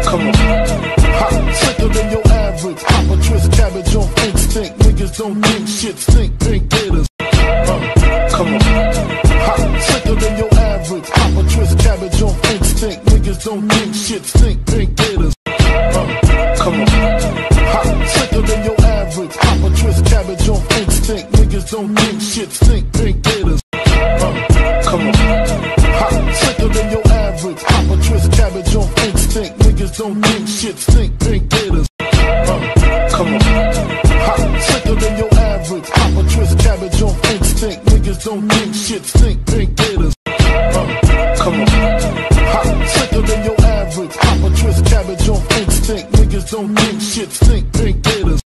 Come on. Hot, sicker than your average. Pop a twist cabbage on instinct. Niggas don't think shit stink. Think getters. Come on. Hot, sicker than your average. Pop a twist cabbage on instinct. Niggas don't think shit stink. Think getters. Come on. Hot, sicker than your average. Pop a twist cabbage on instinct. Niggas don't think shit stink. Think getters. Come on. Hot, sicker than your average. Pop a twist cabbage on instinct. Niggas don't think shit stink. Think getters. Come on. Hot, sicker than your average. Pop a twist cabbage on instinct. Niggas don't think shit stink. Think getters. Come on. Hot, sicker than your average. Pop a twist cabbage on instinct. Niggas don't think shit stink. Think getters.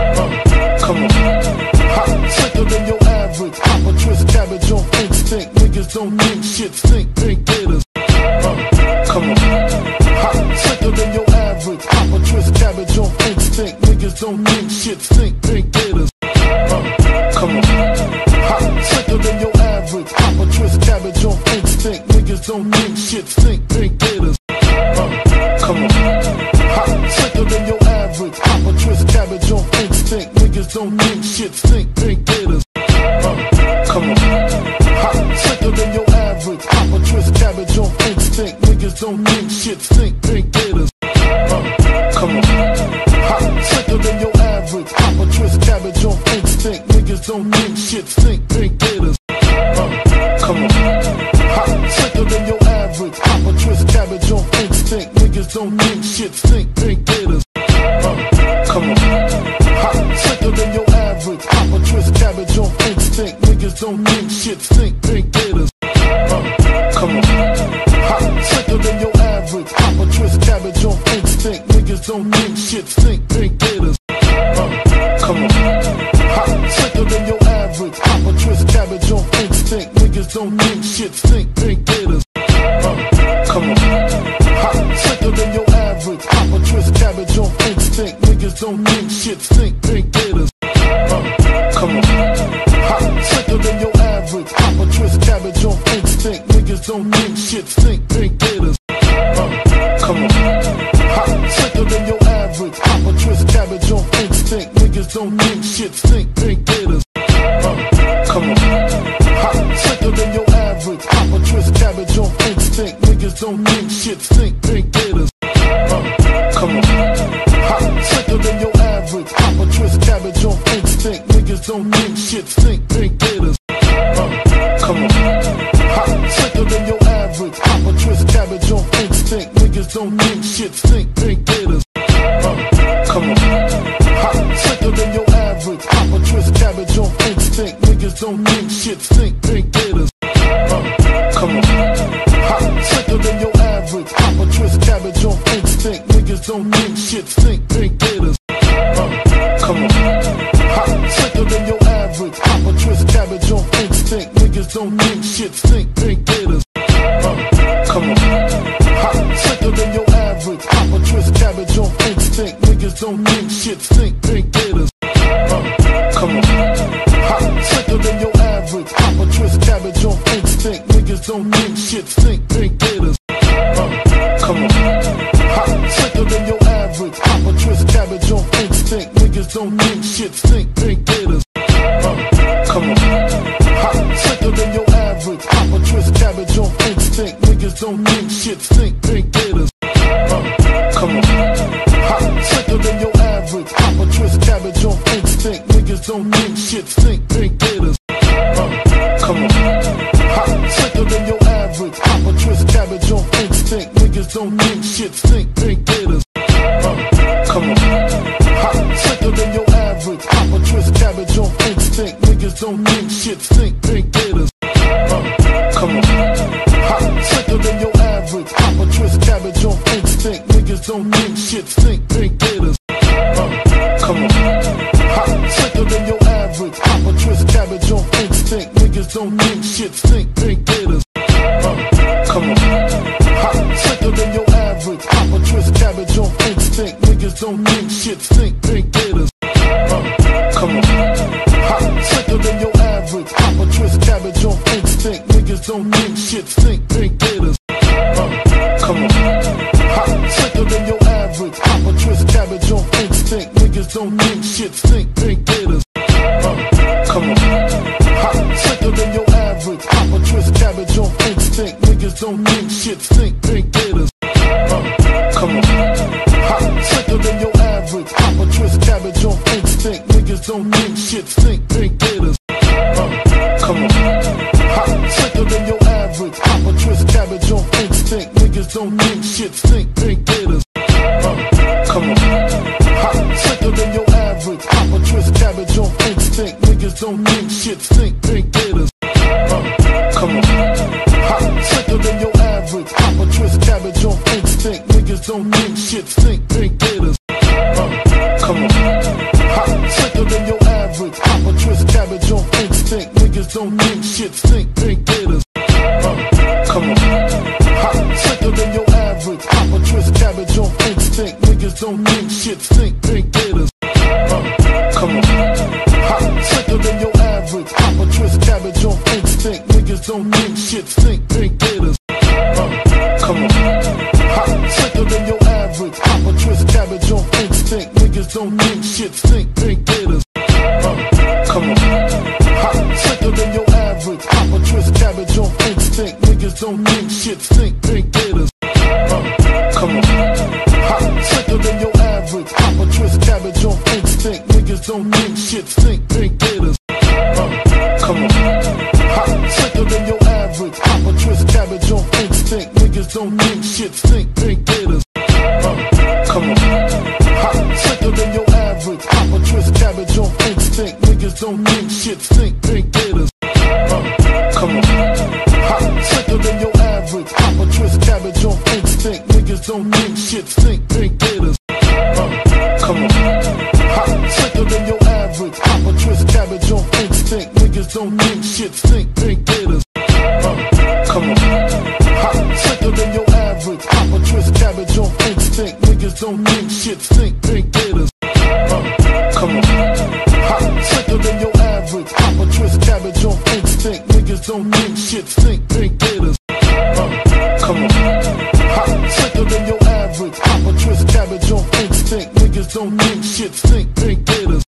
Come on. Hot, sicker than your average. Pop a twist cabbage on instinct. Niggas don't think shit stink. Think getters. Come on. Hot, sicker than your average. Pop a twist cabbage on instinct. Niggas don't think shit stink. Think getters. Come on. Hot, sicker than your average. Pop a twist cabbage on instinct. Niggas don't think shit stink. Think getters. Come on. Hot, sicker than your average. Pop a twist cabbage on instinct. Niggas don't think shit stink. Think getters. Come on. Hot, sicker than your average. Pop a twist cabbage on instinct. Niggas don't think shit stink. Think getters. Come on. Hot, sicker than your average. Pop a twist cabbage on instinct. Niggas don't think shit stink. Think getters. Come on. Hot, sicker than your average. Pop a twist cabbage on instinct. Niggas don't think shit stink. Think getters. Come on. Hot, sicker than your average. Pop a twist cabbage on instinct. Niggas don't think shit stink. Think getters. Come on. Hot, sicker than your average. Pop a twist cabbage on instinct. Niggas don't think shit stink. Think getters. Come on. Hot, sicker than your average. Pop a twist cabbage on instinct. Niggas don't think shit stink. Think getters. Come on. Hot, sicker than your average. Pop a twist cabbage on instinct. Niggas don't think shit stink. Think getters. Come on. Hot, sicker than your average. Pop a twist cabbage on instinct. Niggas don't think shit stink. Think getters. Come on. Hot, sicker than your average. Pop a twist cabbage on instinct. Niggas don't think shit stink. Think getters. Come on. Hot, sicker than your average. Pop a twist cabbage on instinct. Niggas don't think shit stink. Think getters. Come on. Hot, sicker than your average. Pop a twist cabbage on instinct. Niggas don't think shit stink. Think getters. Come on. Hot, sicker than your average. Pop a twist cabbage on instinct. Niggas don't think shit stink. Think getters. Come on. Hot, sicker than your average. Pop a twist cabbage on instinct. Niggas don't think shit stink. Think getters. Come on. Hot, sicker than your average. Pop a twist cabbage on instinct. Niggas don't think shit stink. Think getters. Come on. Hot, sicker than your average. Pop a twist cabbage on instinct. Niggas don't think shit stink. Think getters. Come on. Hot, sicker than your average. Pop a twist cabbage on instinct. Niggas don't think shit stink. Think getters. Come on. Hot, sicker than your average. Pop a twist cabbage on instinct. Niggas don't think shit stink. Think getters. Come on. Hot, sicker than your average. Pop a twist cabbage on instinct. Niggas don't think shit stink. Think getters. Come on. Hot, sicker than your average. Pop a twist cabbage on instinct. Niggas don't think shit stink. Think getters. Come on. Hot, sicker than your average. Pop a twist cabbage on instinct. Niggas don't think shit stink. Think getters. Come on. Hot, sicker than your average. Pop a twist cabbage on instinct. Niggas don't think shit stink. Think getters. Come on. Hot, sicker than your average. Pop a twist cabbage on instinct. Niggas don't think shit stink. Think getters. Come on. Hot, sicker than your average. Pop a twist cabbage on instinct. Niggas don't think shit stink. Think getters. Come on. Hot, sicker than your average. Pop a twist cabbage on instinct. Niggas don't think shit stink. Think getters. Come on. Hot, sicker than your average. Pop a twist cabbage on instinct. Niggas don't think shit stink. Think getters. Come on. Hot, sicker than your average. Pop a twist cabbage on instinct. Niggas don't think shit stink. Think getters. Come on. Hot, sicker than your average. stink, pink gators. Come on. Hot, sicker than your average. Pop a twist cabbage on instinct. Niggas don't think shit stink, pink gators. Come on. Hot, sicker than your average. Pop a twist cabbage on instinct. Niggas don't think shit stink, pink gators. Come on. Hot, sicker than your average. Pop a twist cabbage on instinct. Niggas don't think shit stink, pink gators. Come on. Hot, sicker than your average. Pop a twist cabbage on instinct. Niggas don't think shit stink, pink gators. Come on. Hot, sicker than your average. Pop a twist cabbage on instinct. Niggas don't think shit stink, pink gators. Come on. Hot, sicker than your average. Pop a twist cabbage on instinct. Niggas don't think shit stink, pink gators. Come on. Hot, sicker than your average. Pop a twist cabbage on instinct. Niggas don't think shit stink, pink gators. Come on. Hot, sicker than your average. Pop a twist cabbage on instinct. Niggas don't think shit stink, pink gators. Come on. Hot, sicker than your average. Pop a twist cabbage on instinct. Niggas don't think shit stink, pink gators. Come on. Hot, sicker than your average. Pop a twist cabbage on instinct. Niggas don't think shit stink, pink gators. Come on. Hot, sicker than your average. Pop a twist cabbage on instinct. Niggas don't think shit stink, pink gators. Come on. Hot, sicker than your average. Pop a twist cabbage on instinct. Niggas don't think shit stink, pink gators. Come on. Hot, sicker than your average. Pop a twist cabbage on instinct. Niggas don't think shit stink, pink gators. Come on. Hot, sicker than your average. Pop a twist cabbage on instinct. Niggas don't think shit stink, pink gators. Come on. Hot, sicker than your average. Pop a twist cabbage on instinct. Niggas don't think shit stink, pink gators. Come on. Hot, sicker than your average. Pop a twist cabbage on instinct. Niggas don't think shit stink, pink gators. Come on. Hot, sicker than your average. Pop a twist cabbage on instinct. Niggas don't think shit stink, pink gators. Come on. Hot, sicker than your average. Pop a twist cabbage on instinct. Niggas don't think shit stink, pink gators.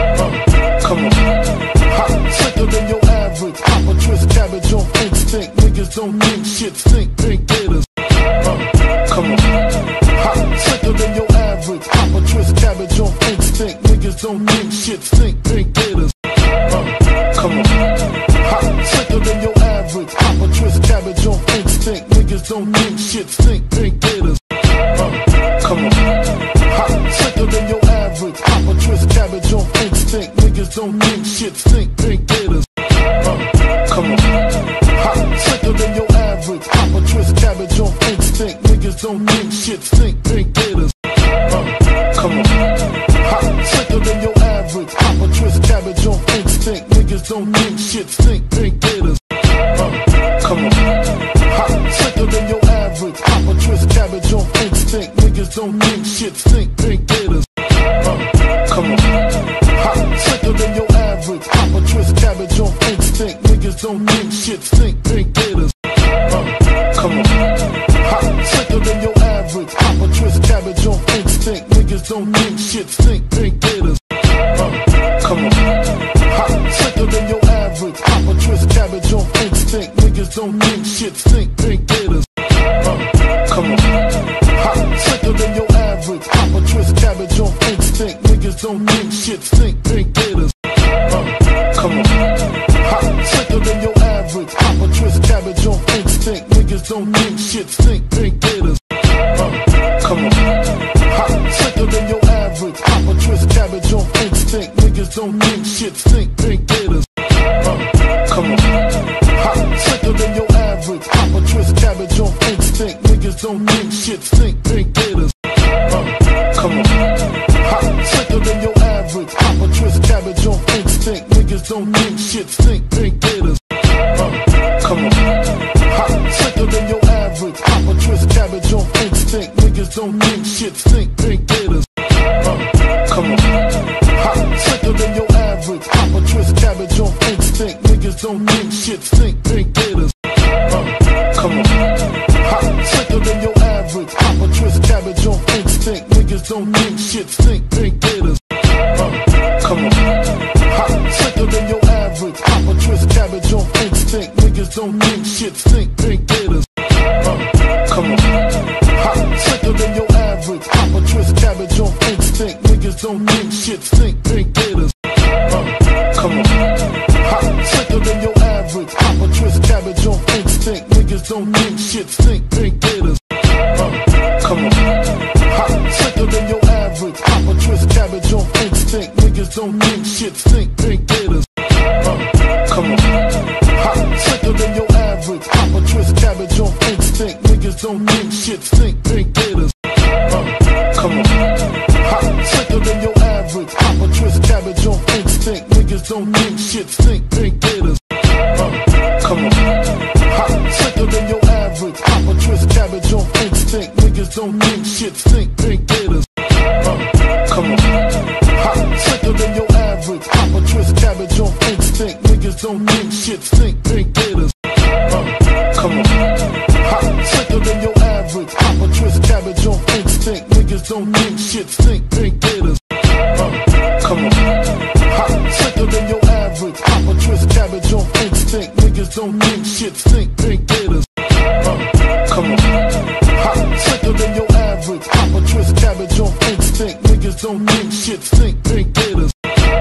Come on. Hot, sicker than your average. Pop a twist cabbage on instinct. Niggas don't think shit stink, pink gators. Come on. Hot, sicker than your average. Pop a twist cabbage on instinct. Niggas don't think shit stink, pink gators. Come on. Hot, sicker than your average. Pop a twist cabbage on instinct. Niggas don't think shit stink, pink gators. Come on. Hot, sicker than your average. Pop a twist cabbage on instinct. Niggas don't think shit stink, pink gators. Come on. Hot, sicker than your average. Pop a twist cabbage on instinct. Niggas don't think shit stink, pink gators. Come on. Hot, sicker than your average. Pop a twist cabbage on instinct. Niggas don't think shit stink, pink gators. Come on. Hot, sicker than your average. Pop a twist cabbage on instinct. Niggas don't think shit stink, pink gators. Come on. Hot, sicker than your average. Pop a twist cabbage on instinct. Niggas don't think shit stink, pink gators. Come on. Hot, sicker than your average. Pop a twist cabbage on instinct. Niggas don't think shit stink, pink gators. Come on. Hot, sicker than your average. Pop a twist cabbage on instinct. Niggas don't think shit stink, pink gators. Come on. Hot, sicker than your average. Pop a twist cabbage on instinct. Niggas don't think shit stink, pink gators. Come on. Hot, sicker than your average. Pop a twist cabbage on instinct. Niggas don't think shit stink, pink gators. Come on. Hot, sicker than your average. Pop a twist cabbage on instinct. Niggas don't think shit stink, pink gators. Come on. Hot, sicker than your average. Pop a twist cabbage on instinct. Niggas don't think shit stink, pink gators. Come on. Hot, sicker than your average. Pop a twist cabbage on instinct. Niggas don't think shit stink, pink gators. Come on. Hot, sicker than your average. Pop a twist cabbage on instinct. Niggas don't think shit stink, pink gators. Come on. Hot, sicker than your average. Pop a twist cabbage on instinct. Niggas don't think shit stink, pink gators. Come on. Hot, sicker than your average. Pop a twist cabbage on instinct. Niggas don't think shit stink, pink gators. Come on. Hot, sicker than your average. Pop a twist cabbage on instinct. Niggas don't think shit stink. Pink gators. Come on. Hot, sicker than your average. Pop a twist cabbage on instinct. Niggas don't think shit stink. Pink gators. Come on. Hot, sicker than your average. Pop a twist cabbage on instinct. Niggas don't think shit stink. Pink gators. Come on. Hot, sicker than your average. Pop a twist cabbage on instinct. Niggas don't think shit stink. Pink gators. Come on. Hot, sicker than your average. Pop a twist cabbage on instinct. Niggas don't think shit stink. Pink gators. Come on. Hot, sicker than your average. Pop a twist cabbage on instinct. Niggas don't think shit stink. Pink gators. Come on. Hot, sicker than your average. Pop a twist cabbage on instinct. Niggas don't think shit stink. Pink gators. Come on. Hot, sicker than your average. Pop a twist cabbage on instinct. Niggas don't think shit stink. Pink gators. Come on. Hot, sicker than your average. Pop a twist cabbage on instinct. Niggas don't think shit stink. Pink gators. Come on. Hot, sicker than your average. Pop a twist cabbage on instinct. Niggas don't think shit stink. Pink gators. Come on. Hot, sicker than your average. Pop a twist cabbage on instinct. Niggas don't think shit stink. Pink gators.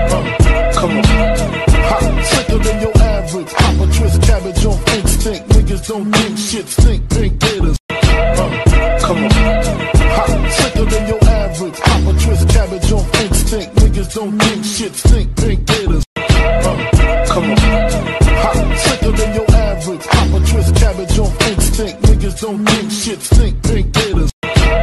Come on. Hot, sicker than your average. Pop a twist cabbage on instinct. Niggas don't think shit stink. Pink gators. Come on. Hot, sicker than your average. Pop a twist cabbage on instinct. Niggas don't think shit stink. Pink gators. Come on. Hot, sicker than your average. Pop a twist cabbage on instinct. Niggas don't think shit stink. Pink gators.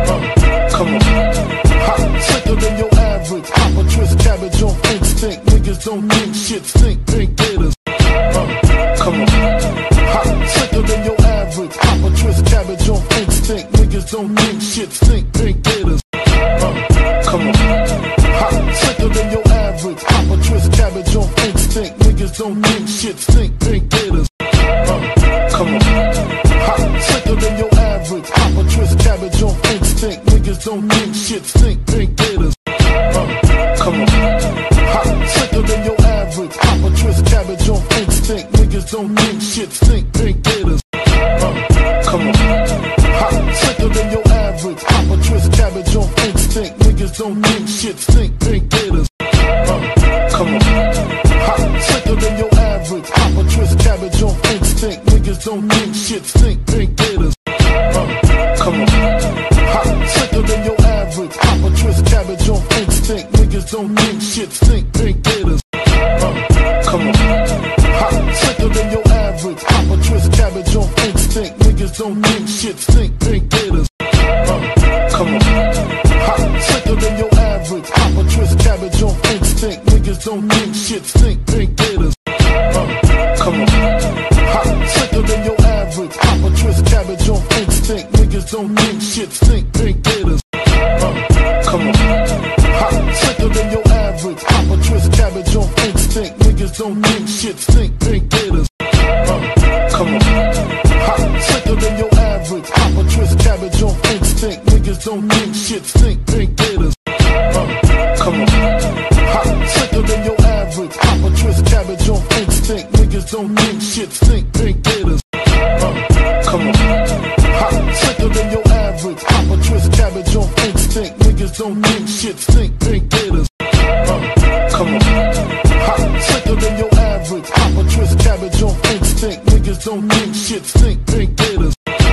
Come on. Hot, sicker than your average. Pop a twist cabbage on instinct. Niggas don't think shit stink. Pink gators. Come on. Hot, sicker than your average. Pop a twist cabbage on instinct. Niggas don't think shit stink. Pink gators. Come on. Hot, sicker than your average. Pop a twist cabbage on instinct. Niggas don't think shit stink. Pink gators. Come on. Hot, sicker than your average. Pop a twist cabbage on instinct. Niggas don't think shit stink. Pink gators. Come on. Hot, sicker than your average. Pop a twist cabbage on instinct. Niggas don't think shit stink. Pink gators. Come on. Hot, sicker than your average. Pop a twist cabbage on instinct. Niggas don't think shit stink. Pink gators. Come on. Hot, sicker than your average. Pop a twist cabbage on instinct. Niggas don't think shit stink. Pink gators. Come on. Hot, sicker than your average. Pop a twist cabbage on instinct. Niggas don't think shit stink. Pink gators. Come on. Hot, sicker than your average. Pop a twist cabbage on instinct. Niggas don't think shit stink. Pink gators. Come on. Hot, sicker than your average. Pop a twist cabbage on instinct. Niggas don't think shit stink. Pink gators. Come on. Hot, sicker than your average. Pop a twist cabbage on instinct. Niggas don't think shit stink. Pink gators. Come on. Hot, sicker than your average. Pop a twist cabbage on instinct. Niggas don't think shit stink. Pink gators. Come on. Hot, sicker than your average. Pop a twist cabbage on instinct. Niggas don't think shit stink. Pink gators. Come on. Hot, sicker than your average. Pop a twist cabbage on instinct. Niggas don't think shit stink. Pink gators. Come on. Hot, sicker than your average. Pop a twist cabbage on instinct. Niggas don't think shit stink. Pink gators. Come on. Hot, sicker than your average. Pop a twist cabbage on instinct. Niggas don't think shit stink. Pink gators.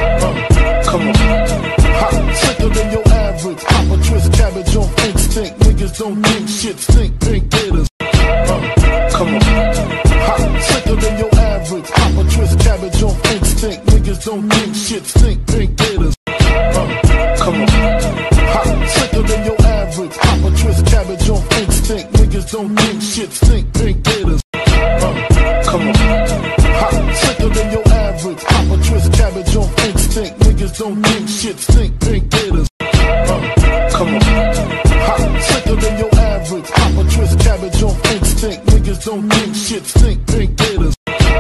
Come on. Hot, sicker than your average. Pop a twist cabbage on instinct. Niggas don't think shit stink. Pink gators. Come on. Hot, sicker than your average. Pop a twist cabbage on instinct. Niggas don't think shit stink. Pink gators. Come on. Hot, sicker than your average. Pop a twist cabbage on instinct. Niggas don't think shit stink. Pink gators. Come on. Hot, sicker than your average. Pop a twist cabbage on instinct. Niggas don't think shit stink. Pink gators. Come on. Hot, sicker than your average. Pop a twist cabbage on instinct. Niggas don't think shit stink. Pink gators.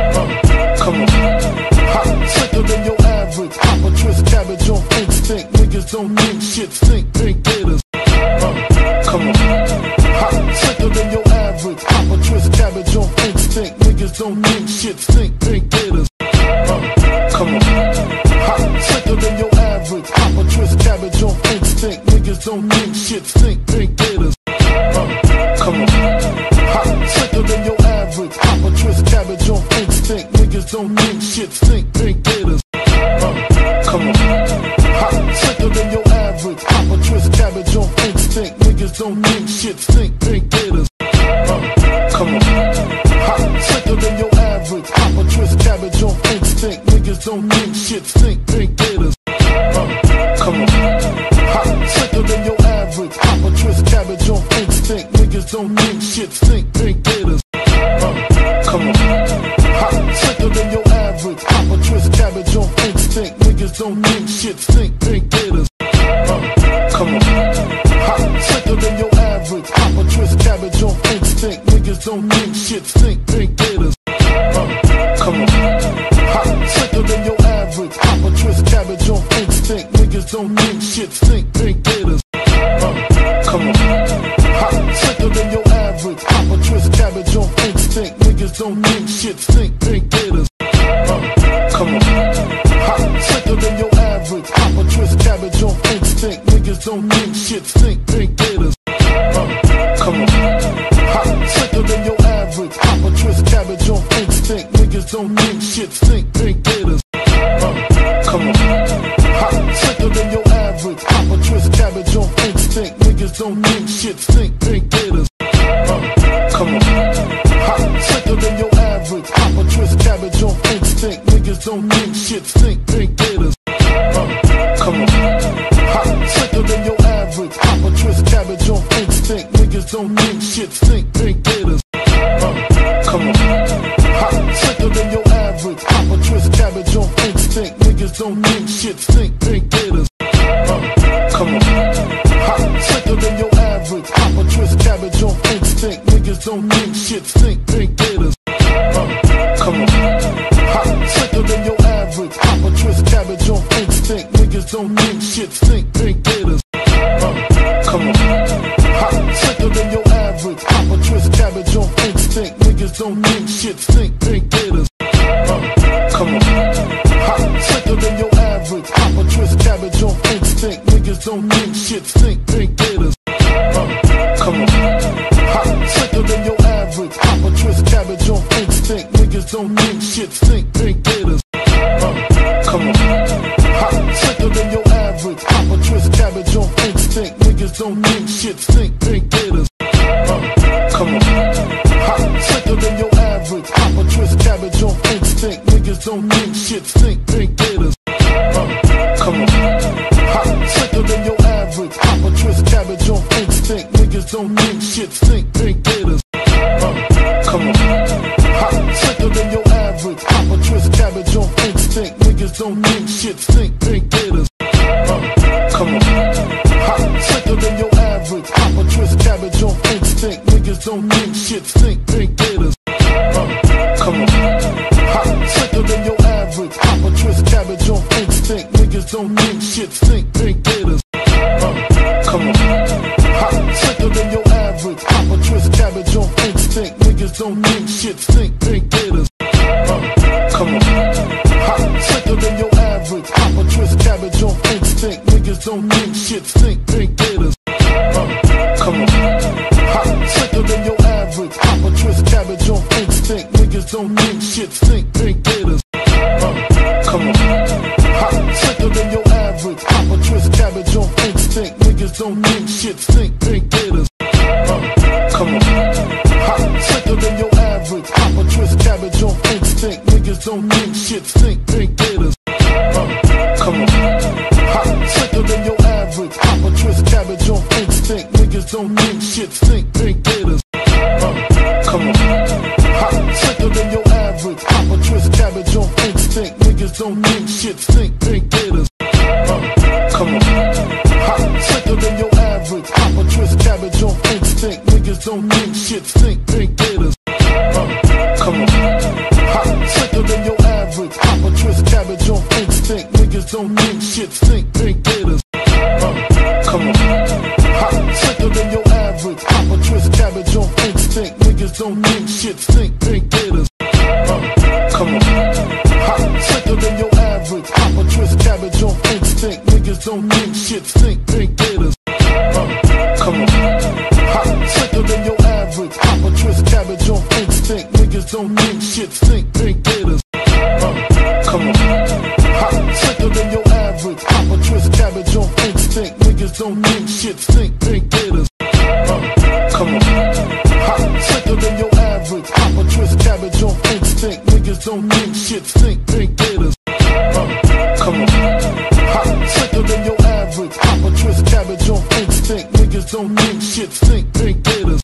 Come on. Hot, sicker than your average. Pop a twist cabbage on instinct. Niggas don't think shit stink. Pink gators. Come on. Hot, sicker than your average. average. Pop a twist cabbage on instinct. Niggas don't think shit stink. Pink gators. Come on. Hot, sicker than your average. Pop a twist cabbage on instinct. Niggas don't think shit stink. Pink gators. Come on. Hot, sicker than your average. Pop a twist cabbage on instinct. Niggas don't think shit stink. Pink gators. Come on. Hot, sicker than your average. Pop a twist cabbage on instinct. Niggas don't think shit stink. Pink gators. Come on. Hot, sicker than your average. Pop a twist cabbage on instinct. Niggas don't think shit stink. Pink gators. Come on. Hot, sicker than your average. Pop a twist cabbage on instinct. Niggas don't think shit stink. Pink gators. Come on. Hot, sicker than your average. Pop a twist cabbage on instinct. Niggas don't think shit stink. Pink gators. Come on. Hot, sicker than your average. Pop a twist cabbage on instinct. Niggas don't think shit stink. Pink gators. Come on. Hot, sicker than your average. Pop a twist cabbage on instinct. Niggas don't think shit stink. Pink gators. Come on. Hot, sicker than your average. Pop a twist cabbage on instinct. Niggas don't think shit stink. Pink gators. Come on. Hot, sicker than your average. Pop a twist cabbage on instinct. Niggas don't think shit stink. Pink gators. Come on. Hot, sicker than your average. Pop a twist cabbage on instinct. Niggas don't think shit stink. Pink gators. Come on. Hot, sicker than your average. Pop a twist cabbage on instinct. Niggas don't think shit stink. Pink gators. Come on. Hot, sicker than your average. Pop a twist cabbage on instinct. Niggas don't think shit stink. Pink gators. Come on. Hot, sicker than your average. Pop a twist cabbage on instinct. Niggas don't think shit stink. Pink gators. Come on. Hot, sicker than your average. Pop a twist cabbage on instinct. Niggas don't think shit stink. Pink gators. Come on. Hot, sicker than your average. Pop a twist cabbage on instinct. Niggas don't think shit stink. Pink gators. Come on. Hot, sicker than your average. Pop a twist cabbage on instinct. Niggas don't think shit stink. Pink gators. Come on. Hot, sicker than your average. Pop a twist cabbage on instinct. Niggas don't think shit stink. Pink gators. Come on. Hot, sicker than your average. Pop a twist cabbage on instinct. Niggas don't think shit stink. Pink gators. Come on. Hot, sicker than your average. Pop a twist cabbage on instinct. Niggas don't think shit stink. Pink gators. Come on. Hot, sicker than your average. Pop a twist cabbage on instinct. Niggas don't think shit stink. Pink gators. Come on. Hot, sicker than your average. Pop a twist cabbage on instinct. Niggas don't think shit stink. Pink gators. Come on. Hot, sicker than your average. Pop a twist cabbage on instinct. Niggas don't think shit stink. Pink gators. Come on. Hot, sicker than your average. Pop a twist cabbage on instinct. Niggas don't think shit stink. Pink gators. Come on. Hot, sicker than your average. Pop a twist cabbage on instinct. Niggas don't think shit stink. Pink gators. Come on. Hot, sicker than your average. Pop a twist cabbage on instinct. Niggas don't think shit stink. Pink gators. Come on. Hot, sicker than your average. Pop a twist cabbage on instinct. Niggas don't think shit stink. Pink gators. Come on. Hot, sicker than your average. Pop a twist cabbage on instinct. Niggas don't think shit stink. Pink gators. Come on. Hot, sicker than your average. Pop a twist cabbage on instinct. Niggas don't think shit stink. Pink gators. Come on. Hot, sicker than your average. Pop a twist cabbage on instinct. Niggas don't think shit stink. Pink gators. Come on. Hot, sicker than your average. Pop a twist cabbage on instinct. Niggas don't think shit stink. Pink gators. Come on. Hot, sicker than your average. Pop a twist cabbage on instinct. Niggas don't think shit stink. Pink gators. Come on. Hot, sicker than your average. Pop a twist cabbage on instinct. Niggas don't think shit stink. Pink gators. Come on. Hot, sicker than your average. Pop a twist cabbage on instinct. Niggas don't think shit stink. Pink gators. Come on. Hot, sicker than your average. Pop a twist cabbage on instinct. Niggas don't think shit stink. Pink gators. Come on. Hot, sicker than your average. Pop a twist cabbage on instinct. Niggas don't think shit, think gators. Come on. Hot, sicker than your average. Hop a twist cabbage on instinct. Niggas don't think shit, think gators. Come on. Hot, sicker than your average. Hop a twist cabbage on instinct. Niggas don't think shit, think gators. Come on. Hot, sicker than your average. Hop a twist cabbage on instinct. Niggas don't think shit, think gators. Come on. Hot, sicker than your average. Hop a twist cabbage on instinct. Niggas don't think shit, think gators. Come on. Hot, sicker than your average. Hop a twist cabbage on instinct. Niggas don't think shit, think gators.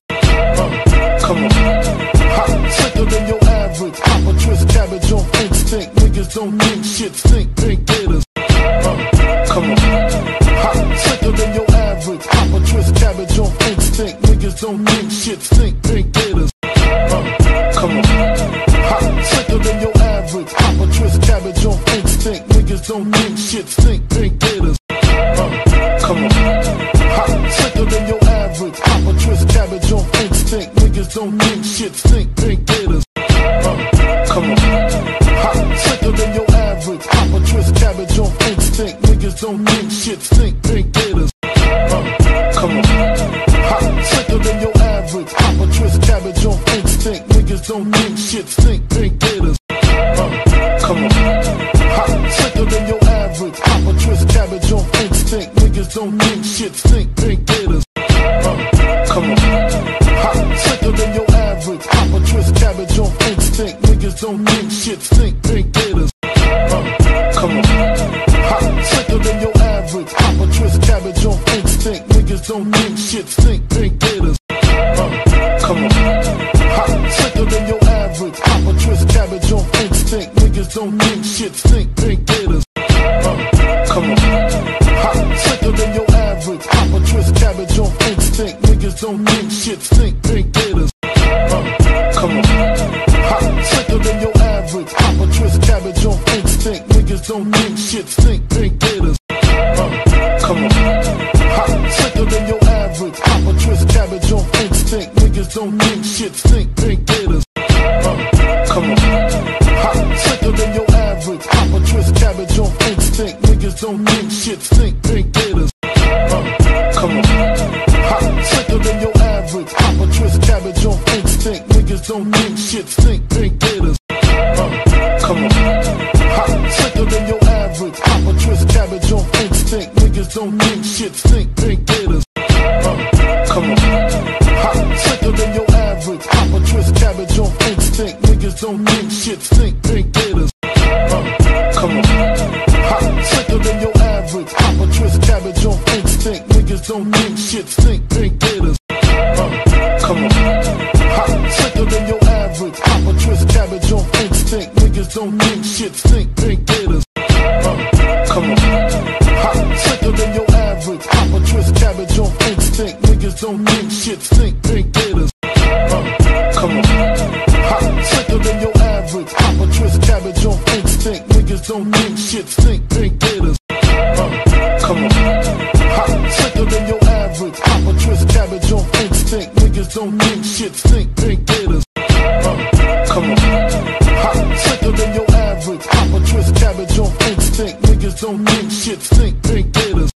Come on. Hot, sicker than your average. Hop a twist cabbage on instinct. Niggas don't think shit, think gators. Come on. Hot, sicker than your average. Hop a twist cabbage on instinct. Niggas don't think shit, think gators. Come on. Hot, sicker than your average. Hop a twist cabbage on instinct. Niggas don't think shit, think gators. Come on. Hot, sicker than your average. Hop a twist cabbage on instinct. Niggas don't think shit, think gators. Come on. Hot, sicker than your average. Hop a twist cabbage on instinct. Niggas don't think shit, think gators. Come on. Hot, sicker than your average. Hop a twist cabbage on instinct. Niggas don't think shit, think gators. Come on. Hot, sicker than your average. Hop a twist cabbage on instinct. Niggas don't think shit, think gators. Come on. Hot, sicker than your average. Hop a twist cabbage on instinct. Niggas don't think shit, think gators. Come on. Hot, sicker than your average. Hop a twist cabbage on instinct. Niggas don't think shit, think gators. Come on. Hot, sicker than your average. Hop a twist cabbage on instinct. Niggas don't think shit, think gators. Come on. Hot, sicker than your average. Hop a twist cabbage on instinct. Niggas don't think shit, think gators. Come on. Hot, sicker than your average. Hop a twist cabbage on instinct. Niggas don't think shit, think gators. Come on. Hot, sicker than your average. Hop a twist cabbage on instinct. Niggas don't think shit, think gators. Come on. Hot, sicker than your average. Hop a twist cabbage on instinct. Niggas don't think shit, think gators. Come on. Hot, sicker than your average. Hop a twist cabbage on instinct. Niggas don't think shit, think gators. Come on. Hot, sicker than your average. Hop a twist cabbage on instinct. Niggas don't think shit, think gators. Come on. Hot, sicker than your average. Hop a twist cabbage on instinct. Niggas don't think shit, think gators. Come on. Hot, sicker than your average. Hop a twist cabbage on instinct. Niggas don't think shit, think gators. Come on. Hot, sicker than your average. Hop a twist cabbage on instinct. Niggas don't think shit, think gators. Come on. Hot, sicker than your average. Hop a twist cabbage on instinct. Niggas don't think shit, think gators. Come on. Hot, sicker than your average. Hop a twist cabbage on instinct. Niggas don't think shit, think gators. Come on. Hot, sicker than your average. Hop a twist cabbage on instinct. Niggas don't think shit, think gators. Come on. Hot, sicker than your average. Hop a twist cabbage on instinct. Niggas don't think shit, think gators.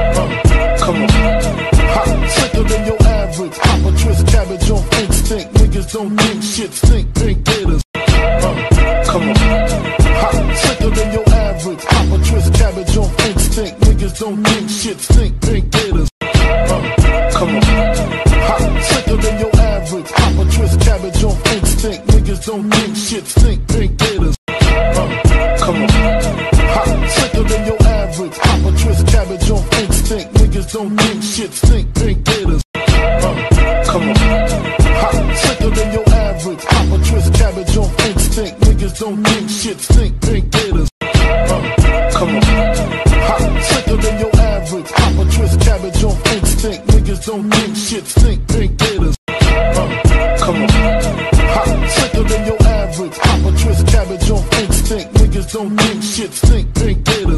Come on. Hot, sicker than your average. Hop a twist cabbage on instinct. Niggas don't think shit, think gators. Come on. Hot, sicker than your average. Hop a twist cabbage on instinct. Niggas don't think shit, think gators. Come on. Hot, sicker than your average. Hop a twist cabbage on instinct. Niggas don't think shit, think gators. Come on. Hot, sicker than your average. Hop a twist cabbage on instinct. Niggas don't think shit, think gators. Come on. Hot, sicker than your average. Hop a twist cabbage on instinct. Niggas don't think shit, think gators. Come on. Hot, sicker than your average. Hop a twist cabbage on instinct. Niggas don't think shit, think gators. Come on. Hot, sicker than your average. Hop a twist cabbage on instinct. Niggas don't think shit, think gators.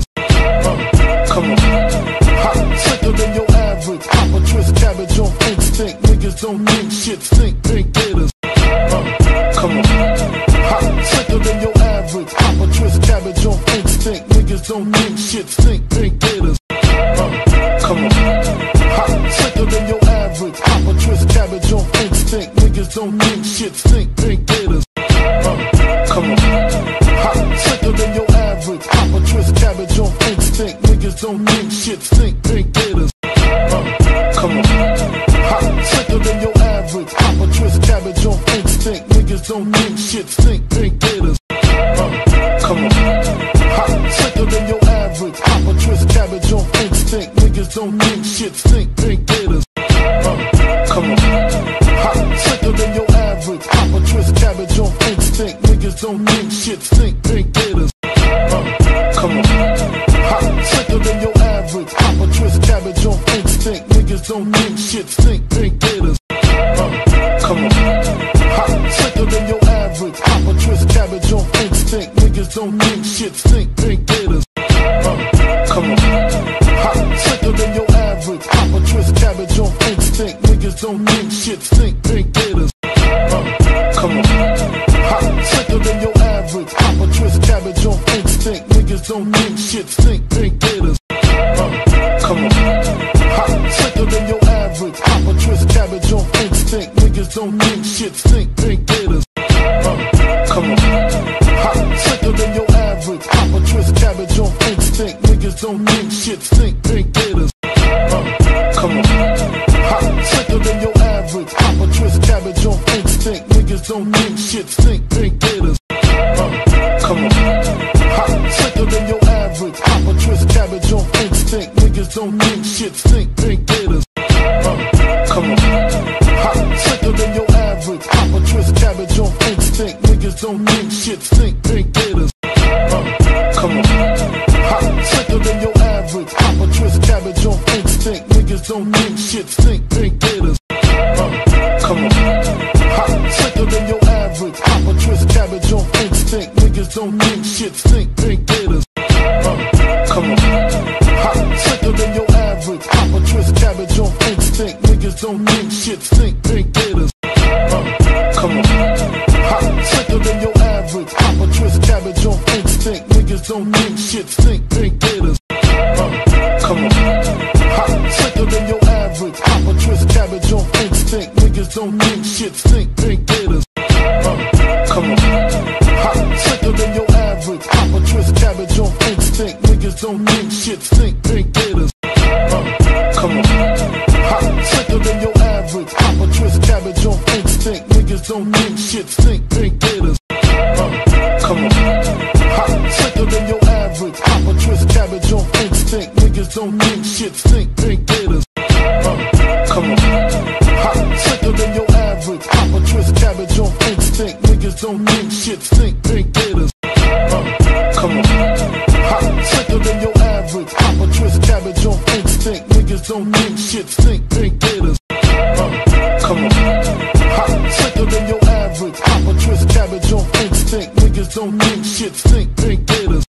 Come on. Hot, sicker than your average. Hop a twist cabbage on instinct. Niggas don't think shit, think gators. Niggas don't think shit stink, pink gators. Come on. Hot, sicker than your average. Hop a twist cabbage on instinct. Niggas don't think shit stink, pink gators. Come on. Hot, sicker than your average. Hop a twist cabbage on instinct. Niggas don't think shit stink, pink gators. Come on. Hot, sicker than your average. Hop a twist cabbage on instinct. Niggas don't think shit stink, pink gators. Come on. Hot, sicker than your average. Hop a twist cabbage on instinct. Niggas don't think shit stink, pink gators. Come on. Hot, sicker than your average. Hop a twist cabbage on instinct. Niggas don't think shit stink, pink gators. Come on. Hot, sicker than your average. Hop a twist cabbage on instinct. Niggas don't think shit stink, pink gators. Come on. Hot, sicker than your average. Hop a twist cabbage on instinct. Niggas don't think shit stink, pink gators. Come on. Hot, sicker than your average. Hop a twist cabbage on instinct. Niggas don't think shit stink, pink gators. Come on. Hot, sicker than your average. Hop a twist cabbage on instinct. Niggas don't think shit stink, pink gators. Come on. Hot, sicker than your average. Hop a twist cabbage on instinct. Niggas don't think shit stink, pink gators. Come on. Hot, sicker than your average. Hop a twist cabbage on instinct. Niggas don't think shit stink, pink gators. Come on. Hot, sicker than your average. Hop a twist cabbage on instinct. Niggas don't think shit stink, pink gators. Come on. Hot, sicker than your average. Hop a twist cabbage on instinct. Niggas don't think shit stink, pink gators. Come on. Hot, sicker than your average. Hop a twist cabbage on instinct. Niggas don't think shit stink, pink gators. Come on. Hot, sicker than your average. Hop a twist cabbage on instinct. Niggas don't think shit stink, pink gators. Come on. Hot, sicker than your average. Hop a twist cabbage on instinct. Niggas don't think shit stink, pink gators. Come on. Hot, sicker than your average. Hop a twist cabbage on instinct. Niggas don't think shit stink, pink gators. Come on. Hot, sicker than your average. Hop a twist cabbage on instinct. Niggas don't think shit stink, pink gators. Come on. Hot, sicker than your average. Hop a twist cabbage on instinct. Niggas don't think shit stink, pink gators. Come on. Hot, sicker than your average. Hop a twist cabbage on instinct. Niggas don't think shit stink, pink gators. Come on. Hot, sicker than your average. Hop a twist cabbage on instinct. Niggas don't think shit stink, pink gators. Come on. Hot, sicker than your average. Hop a twist cabbage on instinct. Niggas don't think shit stink, pink gators. Come on. Hot, sicker than your average. Hop a twist cabbage on instinct. Niggas don't think shit stink, pink gators. Come on. Hot, sicker than your average. Hop a twist cabbage on instinct. Niggas don't think shit stink, pink gators. Come on. Hot, sicker than your average. Hop a twist cabbage on instinct. Niggas don't think shit stink, pink gators.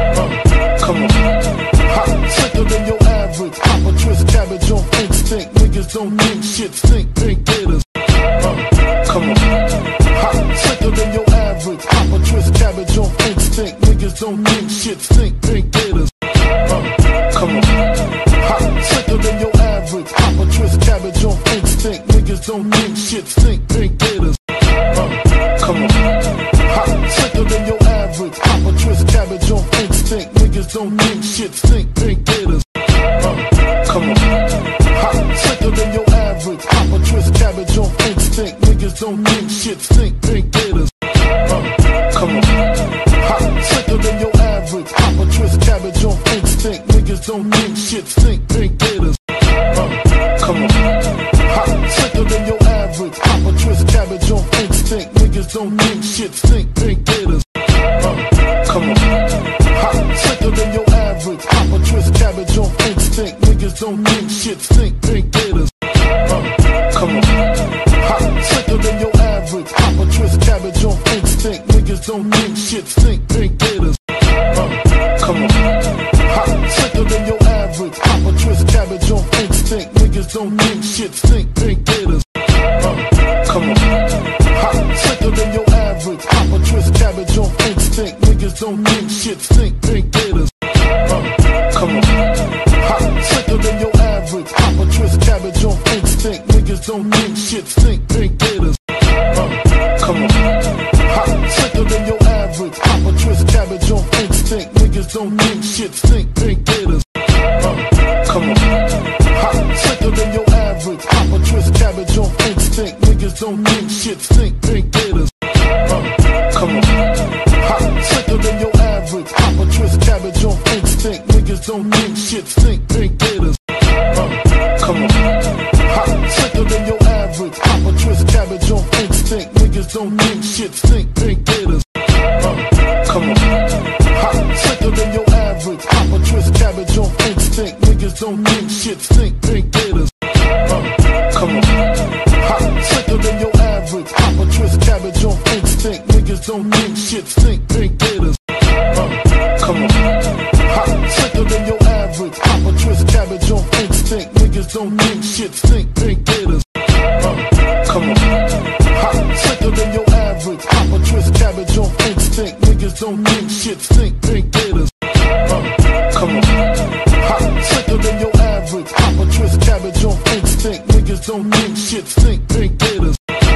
Come on. Hot, sicker than your average. Hop a twist cabbage on instinct. Niggas don't think shit stink, pink gators. Come on. Hot, sicker than your average. Hop a twist cabbage on instinct. Niggas don't think shit stink, pink gators. Come on. Hot, sicker than your average. Hop a twist cabbage on instinct. Niggas don't think shit stink, pink gators. Come on. Hot, sicker than your average. Hop a twist cabbage on instinct. Niggas don't think shit stink, pink gators. Come on. Hot, sicker than your average. Hop a twist cabbage on instinct. Niggas don't think shit stink, pink gators. Come on. Hot, sicker than your average. Hop a twist cabbage on instinct. Niggas don't think shit stink, pink gators. Come on. Hot, sicker than your average. Hop a twist cabbage on instinct. Niggas don't think shit stink, pink gators. Come on. Hot, sicker than your average. Hop a twist cabbage on instinct. Niggas don't think shit stink, pink gators. Come on. Hot, sicker than your average. Hop a twist cabbage on instinct. Niggas don't think shit stink, pink gators. Come on. Hot, sicker than your average. Hop a twist cabbage on instinct. Niggas don't think shit stink, pink gators. Come on. Hot, sicker than your average. Hop a twist cabbage on instinct. Niggas don't think shit stink, pink gators. don't think shit stink, pink gators. Come on. Hot, sicker than your average. Pop a twist cabbage on instinct. Niggas don't think shit stink, pink gators. Come on. Hot, sicker than your average. Pop a twist cabbage on instinct. Niggas don't think shit stink, pink gators. Come on. Hot, sicker than your average. Pop a twist cabbage on instinct. Niggas don't think shit stink, pink gators. Come on. Hot, sicker than your average. Pop a twist cabbage on instinct. Niggas don't think shit stink, pink gators. Come on. Hot, sicker than your average. Pop a twist cabbage on instinct. Niggas don't think shit stink, pink gators. Come on. Hot, sicker than your average. Pop a twist cabbage on instinct. Niggas don't think shit stink, pink gators. Come on. Hot, sicker than your average. Pop a twist cabbage on instinct. Niggas don't think shit stink, pink gators. Come on. Hot, sicker than your average. Pop a twist cabbage on instinct. Niggas don't think shit stink, pink gators. Come on. Hot, sicker than your average. Pop a twist cabbage on instinct. Niggas don't think shit stink, pink gators.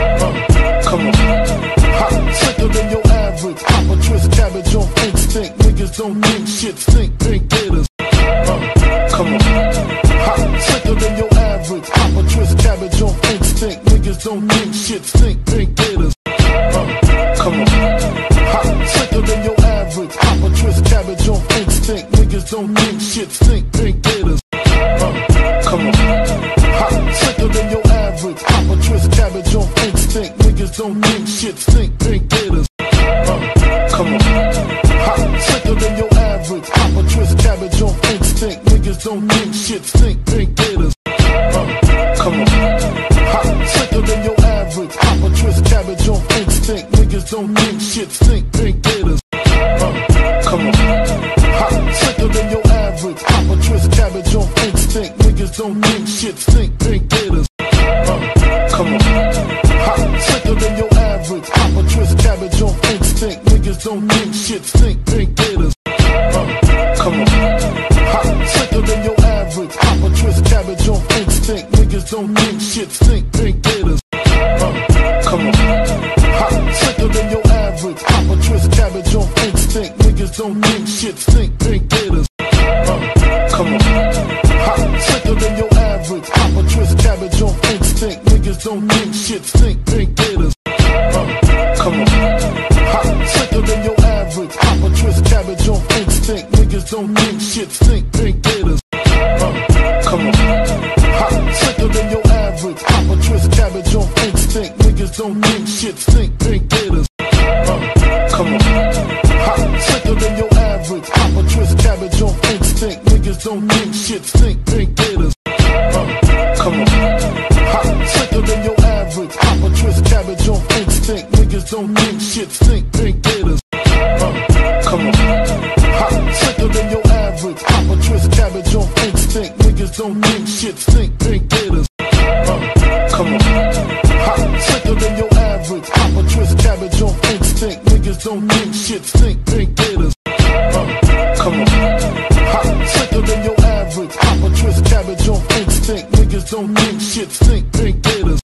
Come on. Hot, sicker than your average. Pop a twist cabbage on instinct. Niggas don't think shit stink, pink gators. Come on. Hot, sicker than your average. Pop a twist cabbage on instinct. Niggas don't think shit stink, pink gators. Come on. Hot, sicker than your average. Pop a twist cabbage on instinct. Niggas don't think shit stink, pink gators. Come on. Hot, sicker than your average. Pop a twist cabbage on instinct. Niggas don't think shit stink, pink gators. Come on. Hot, sicker than your average. Pop a twist cabbage on instinct. Niggas don't think shit stink, pink gators. Come on. Hot, sicker than your average. Pop a twist cabbage on instinct. Niggas don't think shit stink, pink gators. Come on. Hot, sicker than your average. Pop a twist cabbage on instinct. Niggas don't think shit stink, pink gators. Come on. Hot, sicker than your average. Pop a twist cabbage on instinct. Niggas don't think shit stink, pink gators. Come on. Hot, sicker than your average. Pop a twist cabbage on instinct. Niggas don't think shit stink, pink gators. Come on. Hot, sicker than your average. Pop a twist cabbage on instinct. Niggas don't think shit stink, pink gators. Come on. Hot, sicker than your average. Pop a twist cabbage on instinct. Niggas don't think shit stink, pink gators. Come on. Hot, sicker than your average. Pop a twist cabbage on instinct. Niggas don't think shit stink, pink gators. Come on. Hot, sicker than your average. Pop a twist cabbage on instinct. Niggas don't think shit stink, pink gators. Come on. Hot, sicker than your average. Pop a twist cabbage on instinct. Niggas don't think shit stink, pink gators. Come on. Hot, sicker than your average. Pop a twist cabbage on instinct. Niggas don't think shit stink, pink gators. Come on. Hot, sicker than your average. Pop a twist cabbage on instinct. Niggas don't think shit stink, pink gators. Come on. Hot, sicker than your average. Pop a twist cabbage on instinct. Niggas don't think shit stink, pink gators. Come on. Hot, sicker than your average. Pop a twist cabbage on instinct. Niggas don't think shit stink, pink gators.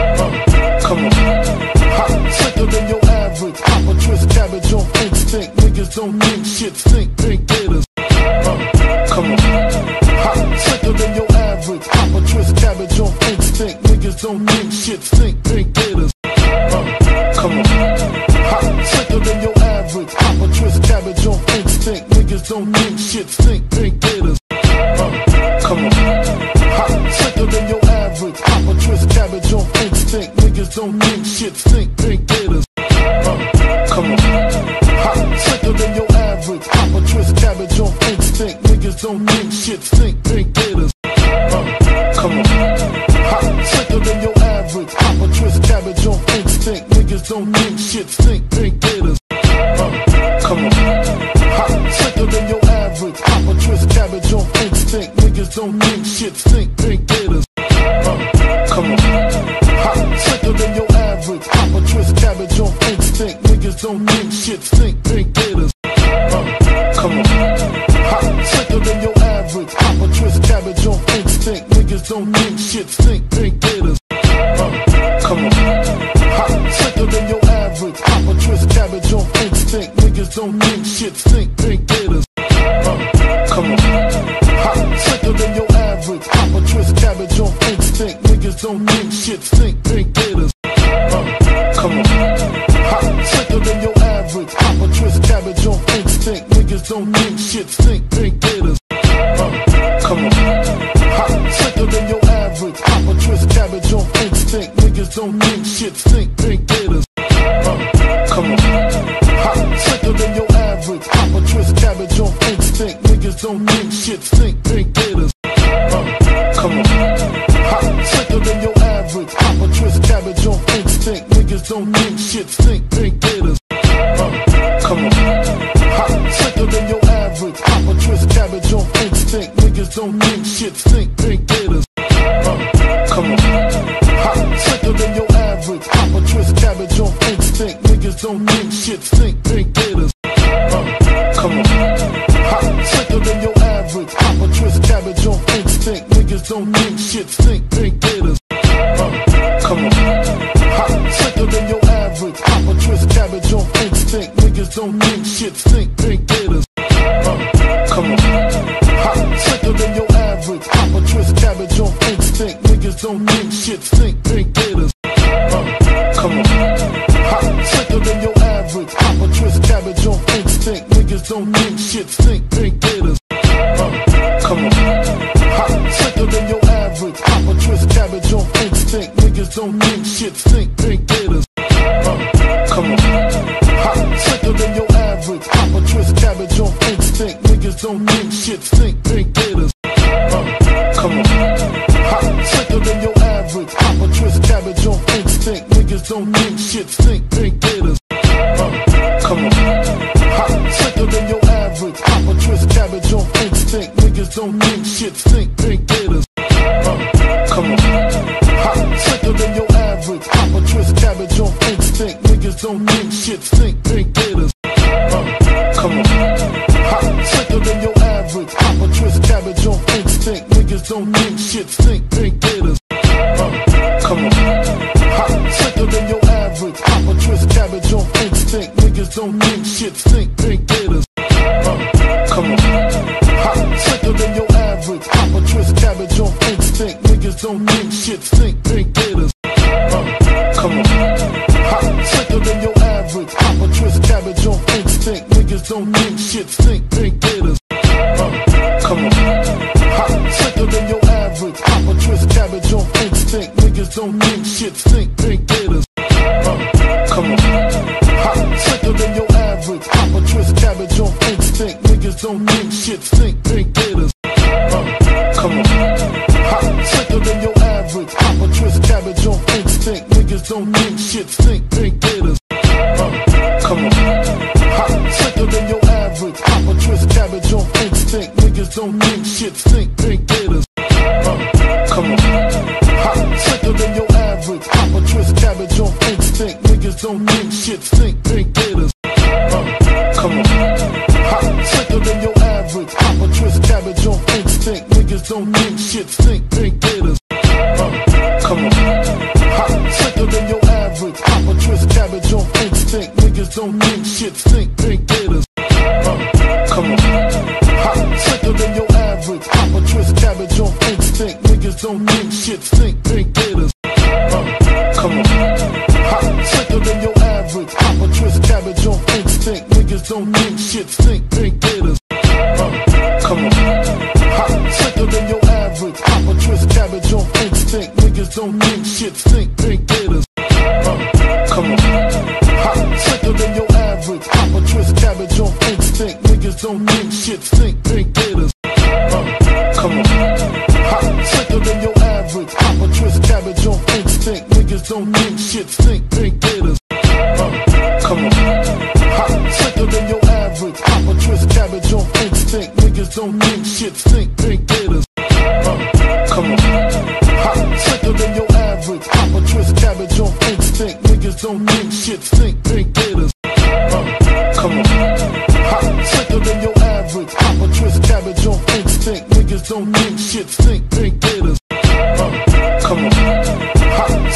Come on. Hot, sicker than your average. Pop a twist cabbage on instinct. Niggas don't think shit stink, pink gators. Come on. Hot, sicker than your average. Pop a twist cabbage on instinct. Niggas don't think shit stink, pink gators. Come on. Hot, sicker than your average. Pop a twist cabbage on instinct. Niggas don't think shit stink, pink gators. Come on. Hot, sicker than your average. Pop a twist cabbage on instinct. Niggas don't think shit stink, pink gators. Come on. Hot, sicker than your average. Pop a twist cabbage on instinct. Niggas don't think shit stink, pink gators. Come on. Hot, sicker than your average. Pop a twist cabbage on instinct. Niggas don't think shit stink, pink gators. Come on. Hot, sicker than your average. Pop a twist cabbage on instinct. Niggas don't think shit stink, pink gators. Come on. Hot, sicker than your average. Pop a twist cabbage on instinct. Niggas don't think shit stink, pink gators. Come on. Hot, sicker than your average. Pop a twist cabbage on instinct. Niggas don't think shit stink, pink gators. Come on. Hot, sicker than your average. Pop a twist cabbage on instinct. Niggas don't think shit stink. Pink gators. Come on. Hot, sicker than your average. Pop a twist cabbage on instinct. Niggas don't think shit stink. Pink gators. Come on. Hot, sicker than your average. Pop a twist cabbage on instinct. Niggas don't think shit stink. Pink gators. Come on. Hot, sicker than your average. Pop a twist cabbage on instinct. Niggas don't think shit stink. Pink gators. Come on. Hot, sicker than your average. Pop a twist cabbage on instinct. Niggas don't think shit stink. Pink gators. Come on. Hot, sicker than your average. Pop a twist cabbage on instinct. Niggas don't think shit stink. Pink gators. Come on. Hot, sicker than your average. Pop a twist cabbage on instinct. Niggas don't think shit stink. Pink gators. Come on. Hot, sicker than your average. Pop a twist cabbage on instinct. Niggas don't think shit stink. Pink gators. Come on. Hot, sicker than your average. Pop a twist cabbage on instinct. Niggas don't think shit stink. Pink gators. Come on. Hot, sicker than your average. Pop a twist cabbage on instinct. Niggas don't think shit stink. Pink gators. Come on. Hot, sicker than your average. Pop a twist cabbage on instinct. Niggas don't think shit stink. Pink gators. Come on. Hot, sicker than your average. Pop a twist cabbage on instinct. Niggas don't think shit stink. Pink gators. Come on. Hot, sicker than your average. Pop a twist cabbage on instinct. Niggas don't think shit stink. Pink gators. Come on. Hot, sicker than your average. Pop a twist cabbage on instinct. Niggas don't think shit stink. Pink gators. Come on. Hot, sicker than your average. Pop a twist cabbage on instinct. Niggas don't think shit stink. Pink gators. Come on. Hot, sicker than your average. Pop a twist cabbage on instinct. Niggas don't think shit stink. Pink gators. Come on. Hot, sicker than your average. Pop a twist cabbage on instinct. Niggas don't think shit stink. Pink gators. Come on. Hot, sicker than your average. Pop a twist cabbage on instinct. Niggas don't think shit stink. Pink gators. Come on. Hot, sicker than your average. Pop a twist cabbage on instinct. Niggas don't think shit stink. Pink gators. Come on. Hot, sicker than your average. Pop a twist cabbage on instinct. Niggas don't think shit stink. Pink gators. Come on. Hot, sicker than your average. Pop a twist cabbage on instinct. Niggas don't think shit stink. Pink gators. Come on. Hot, sicker than your average. Pop a twist cabbage on instinct. Niggas don't think shit stink. Pink gators. Come on. Hot, sicker than your average. Pop a twist cabbage on instinct. Niggas don't think shit stink. Pink gators. Come on. Hot, sicker than your average. Pop a twist cabbage on instinct. Niggas don't think shit stink. Pink gators. Come on. Hot, sicker than your average. Pop a twist cabbage on instinct. Niggas don't think shit stink. Pink gators. Come on. Hot, sicker than your average. Pop a twist cabbage on instinct. Niggas don't think shit stink. Pink gators. Come on. Hot, sicker than your average. Pop a twist cabbage on instinct. Niggas don't think shit stink. Pink gators. Come on. Hot, sicker than your average. Pop a twist cabbage on instinct. Niggas don't think shit stink. Pink gators. Come on. Hot, sicker than your average. Pop a twist cabbage on instinct. Niggas don't think shit stink. Pink gators. Come on. Hot, sicker than your average. Pop a twist cabbage on instinct. Niggas don't think shit stink. Pink gators. Come on. Hot, sicker than your average. Pop a twist cabbage on instinct. Niggas don't think shit stink. Pink gators. Come on. Hot, sicker than your average. Pop a twist cabbage on instinct. Niggas don't think shit stink. Pink gators. Come on. Hot, sicker than your average. Pop a twist cabbage on instinct. Niggas don't think shit stink. Pink gators. Come on. Hot, sicker than your average. Pop a twist cabbage on instinct. Niggas don't think shit stink. Pink gators. Come on. Hot, sicker than your average. Pop a twist cabbage on instinct. Niggas don't think shit stink. Pink gators. Come on. Hot, sicker than your average. Pop a twist cabbage on instinct. Niggas don't think shit stink. Pink gators. Come on. Hot,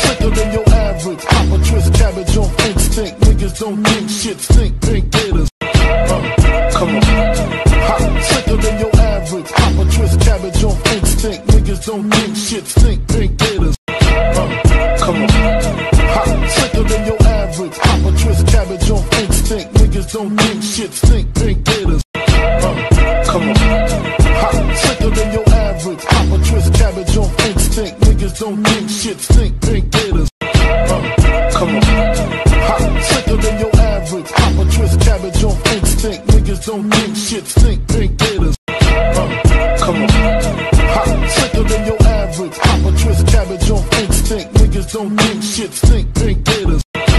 don't think shit, think gators. Come on. Hot, sicker than your average. Pop a twist cabbage on instinct. Niggas don't think shit, think gators. Come on. Hot, sicker than your average. Pop a twist cabbage on instinct. Niggas don't think shit, think gators. Come on. Hot, sicker than your average. Pop a twist cabbage on instinct. Niggas don't think shit, think gators. Come on. Hot, sicker than your average. Pop a twist cabbage on instinct. Niggas don't think shit, think gators. Come on. Hot, sicker than your average. Pop a twist cabbage on instinct. Niggas don't think shit, think gators.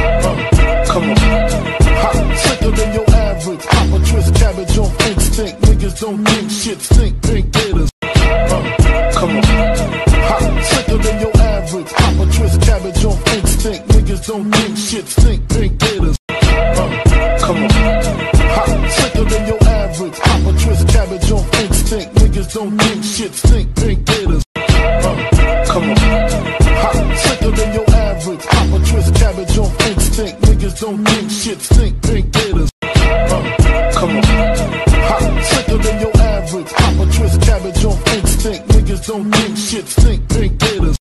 Come on. Hot, sicker than your average. Pop a twist cabbage on instinct. Niggas don't think shit, think gators. Come on. Hot, sicker than your average. Pop a twist cabbage on instinct. Niggas don't think shit, think gators. Come on. Hot, sicker than your average. Pop a twist cabbage on instinct. Niggas don't think shit, think gators. Come on. Hot, sicker than your average. Pop a twist cabbage on instinct. Niggas don't think shit, think gators. Come on. Hot, sicker than your average. Pop a twist cabbage on instinct. Niggas don't think shit, think gators.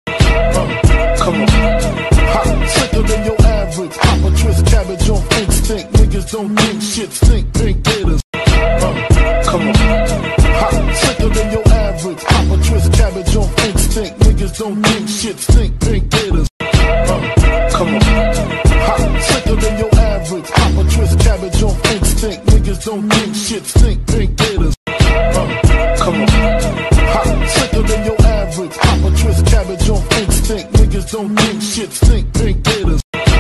Come on. Hot, sicker than your average. Pop a twist cabbage on instinct. Niggas don't think shit, think gators. Come on. Hot, sicker than your average. Pop a twist cabbage on instinct. Niggas don't think shit, think gators. Come on. Hot, sicker than your average. Pop a twist cabbage on instinct. Niggas don't think shit, think gators. Come on. Hot, sicker than your average. Pop a twist cabbage on instinct. Niggas don't think shit, think gators.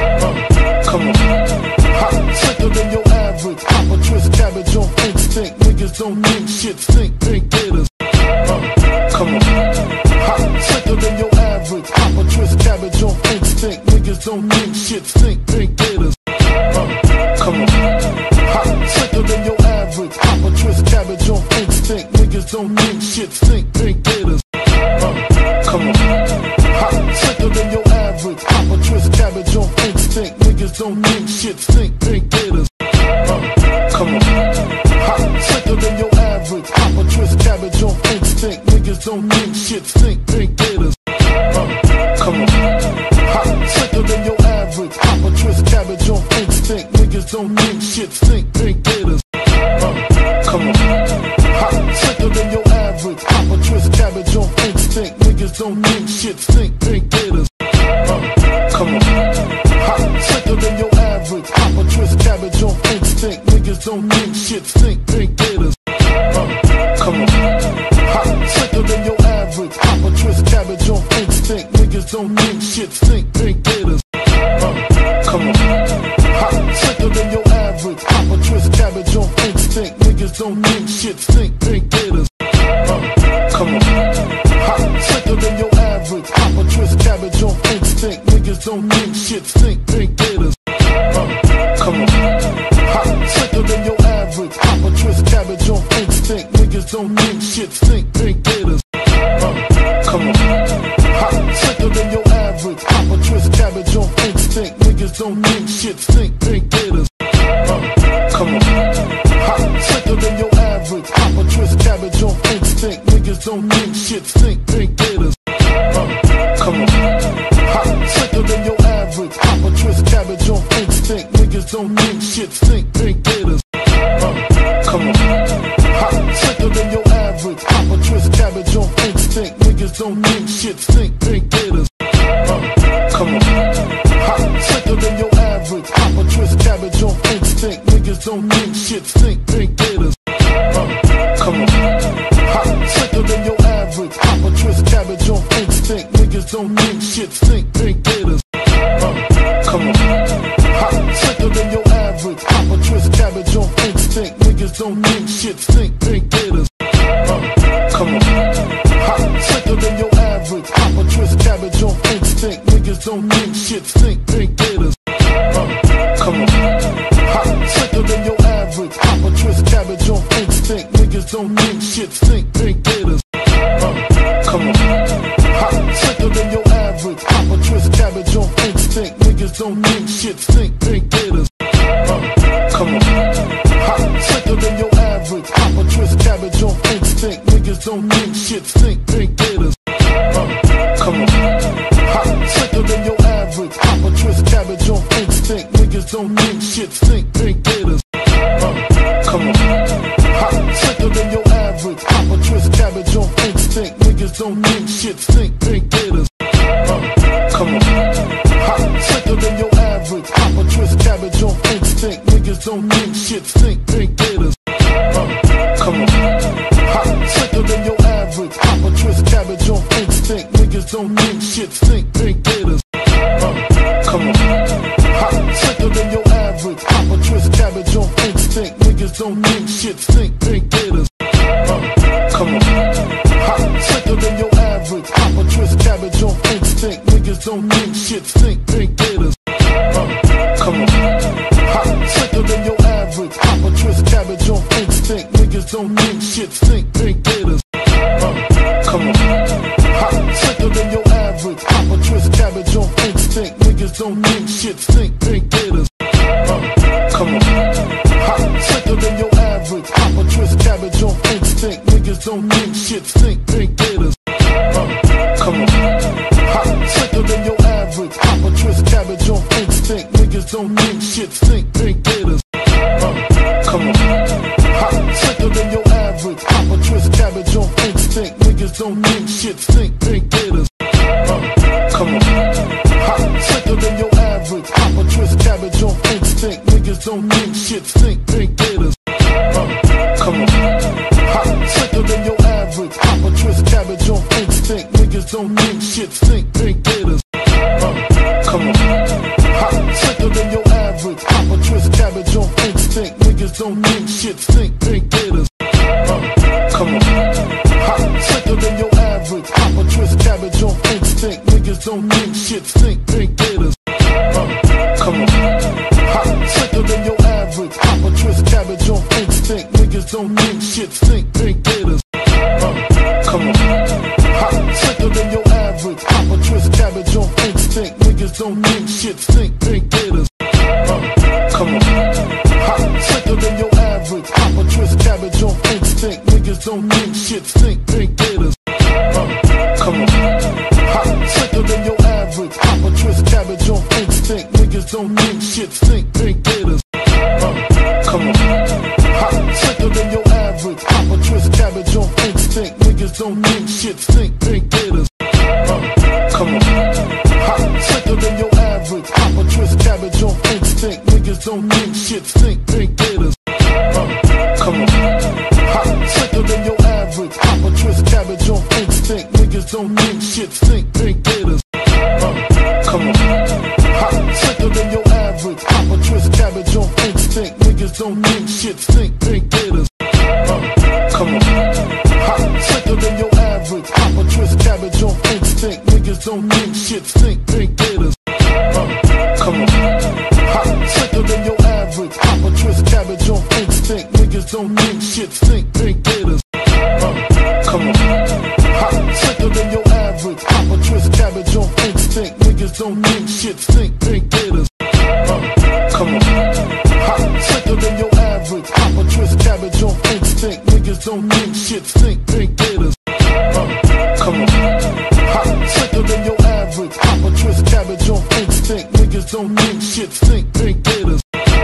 Come on. Hot, sicker than your average. Pop a twist cabbage on instinct. Niggas don't think shit, think gators. Come on. Hot, sicker than your average. Pop a twist cabbage on instinct. Niggas don't think shit, think gators. Come on. Hot, sicker than your average. Pop a twist cabbage on instinct. Niggas don't think shit, think gators. Come on. Hot, sicker than your average. Pop a twist cabbage on instinct. Niggas don't think shit, think gators. Come on. Hot, sicker than your average. Pop a twist cabbage on instinct. Niggas don't think shit, think gators. Come on. Hot, sicker than your average. Pop a twist cabbage on instinct. Niggas don't think shit, think gators. Come on. Hot, sicker than your average. Pop a twist cabbage on instinct. Niggas don't think shit, think gators. Come on. Hot, sicker than your average. Pop a twist cabbage on instinct. Niggas don't think shit, think gators. Come on. Hot, sicker than your average. Pop a twist cabbage on instinct. Niggas don't think shit, think gators. Come on. Hot, sicker than your average. Pop a twist cabbage on instinct. Niggas don't think shit, think gators. Come on. Hot, sicker than your average. Pop a twist cabbage on instinct. Niggas don't think shit, think gators. Come on. Hot, sicker than your average. Pop a twist cabbage on instinct. Niggas don't think shit, think gators. Come on. Hot, sicker than your average. Pop a twist cabbage on instinct. Niggas don't think shit, think gators. Come on. Hot, sicker than your average. Pop a twist cabbage on instinct. Niggas don't think shit, think gators. Come on. Hot, sicker than your average. Pop a twist cabbage on instinct. Niggas don't think shit, think gators. Come on. Hot, sicker than your average. Pop a twist cabbage on instinct. Niggas don't think shit, think gators. Come on. Hot, sicker than your average. Pop a twist cabbage on instinct. Niggas don't think shit, think gators. Come on. Hot, sicker than your average. Pop a twist cabbage on instinct. Niggas don't think shit, think gators. Come on. Hot, sicker than your average. Pop a twist cabbage on instinct. Niggas don't think shit, think gators. Come on. Hot, sicker than your average. Pop a twist cabbage on instinct. Niggas don't think shit, think gators. Come on. Hot, sicker than your average. Pop a twist cabbage on instinct. Niggas don't think shit, think gators. Come on. Hot, sicker than your average. Pop a twist cabbage on instinct. Niggas don't think shit, think gators. Niggas don't think shit stink, pink gators. Come on. Hot, sicker than your average. Hop a twist cabbage on instinct. Niggas don't think shit stink, pink gators. Come on. Hot, sicker than your average. Hop a twist cabbage on instinct. Niggas don't think shit stink, pink gators. Come on. Hot, sicker than your average. Hop a twist cabbage on instinct. Niggas don't think shit stink, pink gators. Come on. Hot, sicker than your average. Hop a twist cabbage on instinct. Niggas don't think shit stink, pink gators. Come on. Hot, sicker than your average. Hop a twist cabbage on instinct. Niggas don't think shit stink, pink gators. Come on. Hot, sicker than your average. Hop a twist cabbage on instinct. Niggas don't think shit stink, pink gators. Come on. Hot, sicker than your average. Hop a twist cabbage on instinct. Niggas don't think shit stink, pink gators. Come on. Hot, sicker than your average. Hop a twist cabbage on instinct. Niggas don't think shit stink, pink gators. Come on. Hot, sicker than your average. Hop a twist cabbage on instinct. Niggas don't think shit stink, pink gators. Come on. Hot, sicker than your average. Hop a twist cabbage on instinct. Niggas don't think shit stink, pink gators. Come on. Hot, sicker than your average. Hop a twist cabbage on instinct. Niggas don't think shit stink, pink gators. Come on. Hot, sicker than your average. Hop a twist cabbage on instinct. Niggas don't think shit stink, pink gators. Come on. Hot, sicker than your average. Hop a twist cabbage on instinct. Niggas don't think shit stink, pink gators. Come on. Hot, sicker than your average. Hop a twist cabbage on instinct. Niggas don't think shit stink, pink gators. Come on. Hot, sicker than your average. Hop a twist cabbage on instinct. Niggas don't think shit stink, pink gators. Come on. Hot, sicker than your average. Hop a twist cabbage on instinct. Niggas don't think shit stink, pink gators. Come on. Hot, sicker than your average. Hop a twist cabbage on instinct. Niggas don't think shit stink, pink gators. Come on. Hot, sicker than your average. Hop a twist cabbage on instinct. Niggas don't think shit stink, pink gators. Come on. Hot, sicker than your average. Hop a twist cabbage on instinct. Niggas don't think shit stink, pink gators. Come on. Hot, sicker than your average. Hop a twist cabbage on instinct. Niggas don't think shit stink, pink gators. Come on. Hot, sicker than your average. Hop a twist cabbage on instinct. Niggas don't think shit stink, pink gators. Come on. Hot, sicker than your average. Hop a twist cabbage on instinct. Niggas don't think shit stink, pink gators. Come on. Hot, sicker than your average. Hop a twist cabbage on instinct. Niggas don't think shit stink, pink gators. Come on. Hot, sicker than your average. Hop a twist cabbage on instinct. Niggas don't think shit stink, pink gators. Come on. Hot, sicker than your average. Hop a twist cabbage on instinct. Niggas don't think shit stink, pink gators. Come on. Hot, sicker than your average. Hop a twist cabbage on instinct. Niggas don't think shit stink, pink gators. Come on. Hot, sicker than your average. Hop a twist cabbage on instinct. Niggas don't think shit stink, pink gators. Come on. Hot, sicker than your average. Hop a twist cabbage on instinct. Niggas don't think shit stink, pink gators.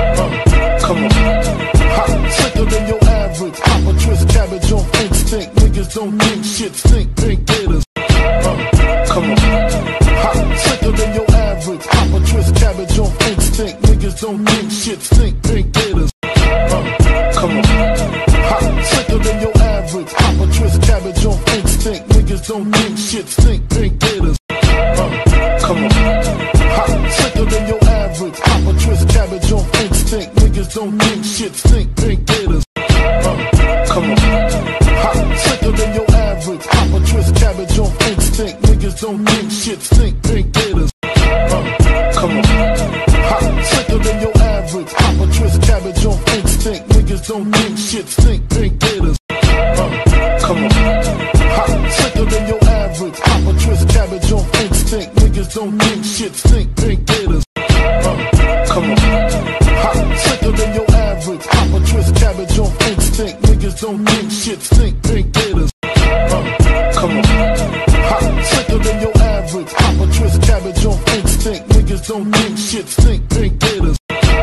Come on. Hot, sicker than your average. Hop a twist cabbage on instinct. Niggas don't think shit stink, pink gators. Come on. Hot, sicker than your average. Hop a twist cabbage on instinct. Niggas don't think shit stink, pink gators. Come on. Hot, sicker than your average. Hop a twist cabbage on instinct. Niggas don't think shit stink, pink gators. Come on. Hot, sicker than your average. Hop a twist cabbage on instinct. Niggas don't think shit stink, pink gators. Come on. Hot, sicker than your average. Hop a twist cabbage on instinct. Niggas don't think shit stink, pink gators. Come on. Hot, sicker than your average. Hop a twist cabbage on instinct. Niggas don't think shit stink, pink gators. Come on. Hot, sicker than your average. Hop a twist cabbage on instinct. Niggas don't think shit stink, pink gators. Come on. Hot, sicker than your average. Hop a twist cabbage on instinct. Niggas don't think shit stink, pink gators. don't think shit stink, pink gators.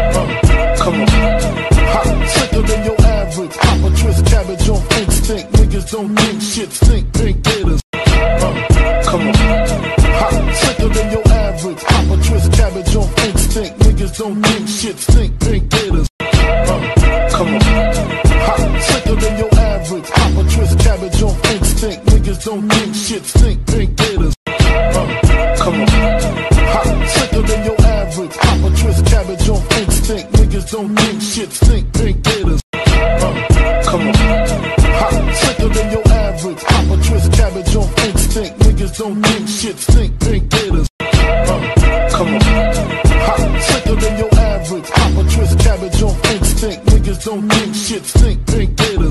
Come on. Hot, sicker than your average. Pop a twist cabbage on instinct. Niggas don't think shit stink, pink gators. Come on. Hot, sicker than your average. Pop a twist cabbage on instinct. Niggas don't think shit stink, pink gators. Come on. Hot, sicker than your average. Pop a twist cabbage on instinct. Niggas don't think shit stink, pink gators. Come on. Hot, sicker than your average. Pop a twist cabbage on instinct. Niggas don't think shit stink, pink gators. Come on. Hot, sicker than your average. Pop a twist cabbage on instinct. Niggas don't think shit stink, pink gators. Come on. Hot, sicker than your average. Pop a twist cabbage on instinct. Niggas don't think shit stink, pink gators.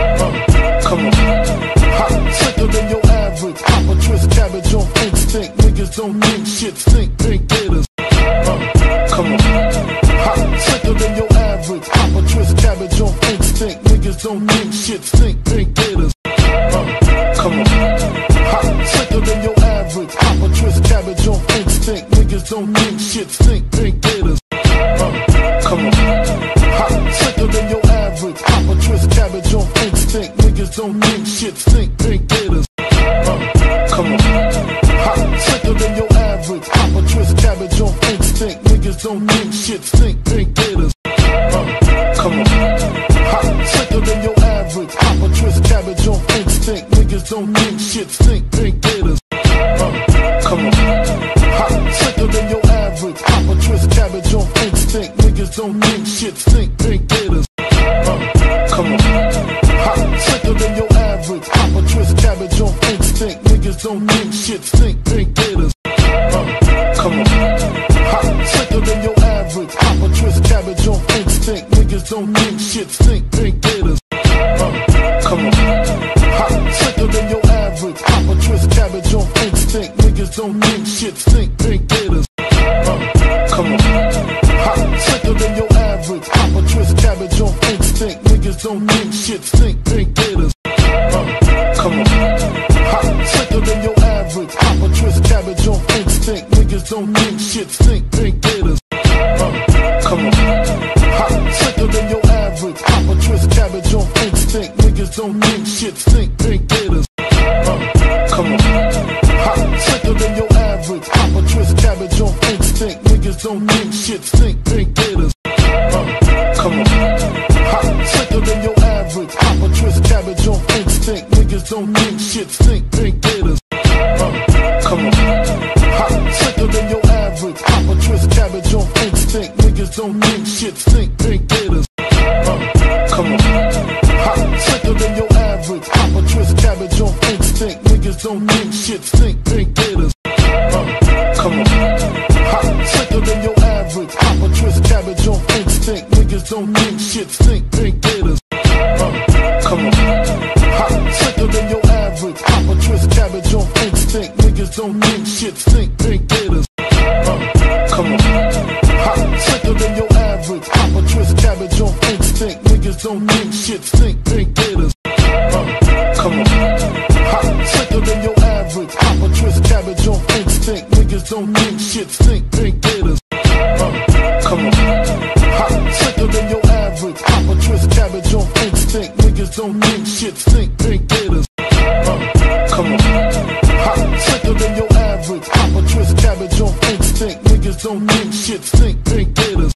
Come on. Hot, sicker than your average. Pop a twist cabbage on instinct. Niggas don't think shit stink, pink gators. Come on. Hot, sicker than your average. Pop a twist cabbage on instinct. Niggas don't think shit stink, pink gators. Come on. Hot, sicker than your average. Pop a twist cabbage on instinct. Niggas don't think shit stink, pink gators. Come on. Hot, sicker than your average. Pop a twist cabbage on instinct. Niggas don't think shit stink, pink gators. Come on. Hot, sicker than your average. Pop a twist cabbage on instinct. Niggas don't think shit stink, pink gators. Come on. Hot, sicker than your average. Pop a twist cabbage on instinct. Niggas don't think shit stink, pink gators. Come on. Hot, sicker than your average. Pop a twist cabbage on instinct. Niggas don't think shit stink, pink gators. Come on. Hot, sicker than your average. Pop a twist cabbage on instinct. Niggas don't think shit stink, pink gators. Come on. Hot, sicker than your average. Pop a twist cabbage on instinct. Niggas don't think shit stink, pink gators. Come on. Hot, sicker than your average. Pop a twist cabbage on instinct. Niggas don't think shit stink, pink gators. Come on. Hot, sicker than your average. Pop a twist cabbage on instinct. Niggas don't think shit stink, pink gators. Come on. Hot, sicker than your average. Pop a twist cabbage on instinct. Niggas don't think shit stink, pink gators. Come on. Hot, sicker than your average. Pop a twist cabbage on instinct. Niggas don't think shit stink, pink gators. Come on. Hot, sicker than your average. Pop a twist cabbage on instinct. Niggas don't think shit stink, pink gators. Come on. Hot, sicker than your average. Pop a twist cabbage on instinct. Niggas don't think shit stink, pink gators. Come on. Hot, sicker than your average. Pop a twist cabbage on instinct. Niggas don't think shit stink, pink gators. Come on. Hot, sicker than your average. Pop a twist cabbage on instinct. Niggas don't think shit stink, pink gators. Come on. Hot, sicker than your average. Pop a twist cabbage on instinct. Niggas don't think shit stink, pink gators. Come on. Hot, sicker than your average. Pop a twist cabbage on instinct. Niggas don't think shit stink, pink gators. Come on. Hot, sicker than your average. Pop a twist cabbage on instinct. Niggas don't think shit stink, pink gators. Come on. Hot, sicker than your average. Pop a twist cabbage on instinct. Niggas don't think shit stink, pink gators. Come on. Hot, sicker than your average. Pop a twist cabbage on instinct. Niggas don't think shit stink, pink gators. Come on. Hot, sicker than your average. Pop a twist cabbage on instinct. Niggas don't think shit stink, pink gators.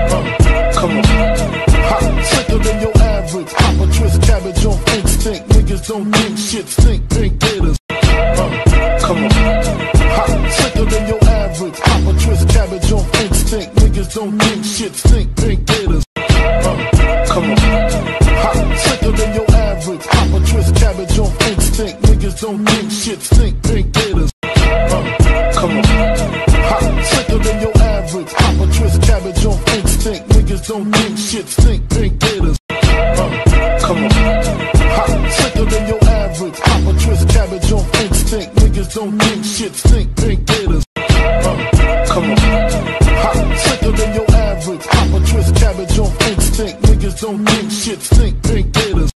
Come on. Hot, sicker than your average. Pop a twist cabbage on instinct. Niggas don't think shit stink, pink gators. Come on. Hot, sicker than your average. Pop a twist cabbage on instinct. Niggas don't think shit stink, pink gators. Come on. Hot, sicker than your average. Pop a twist cabbage on instinct. Niggas don't think shit stink, pink gators. Come on. Hot, sicker than your average. Pop a twist cabbage on instinct. Niggas don't think shit stink, pink gators. Come on. Hot, sicker than your average. Pop a twist cabbage on instinct. Niggas don't think shit stink, pink gators. Come on. Hot, sicker than your average. Pop a twist cabbage on instinct. Niggas don't think shit stink, pink gators.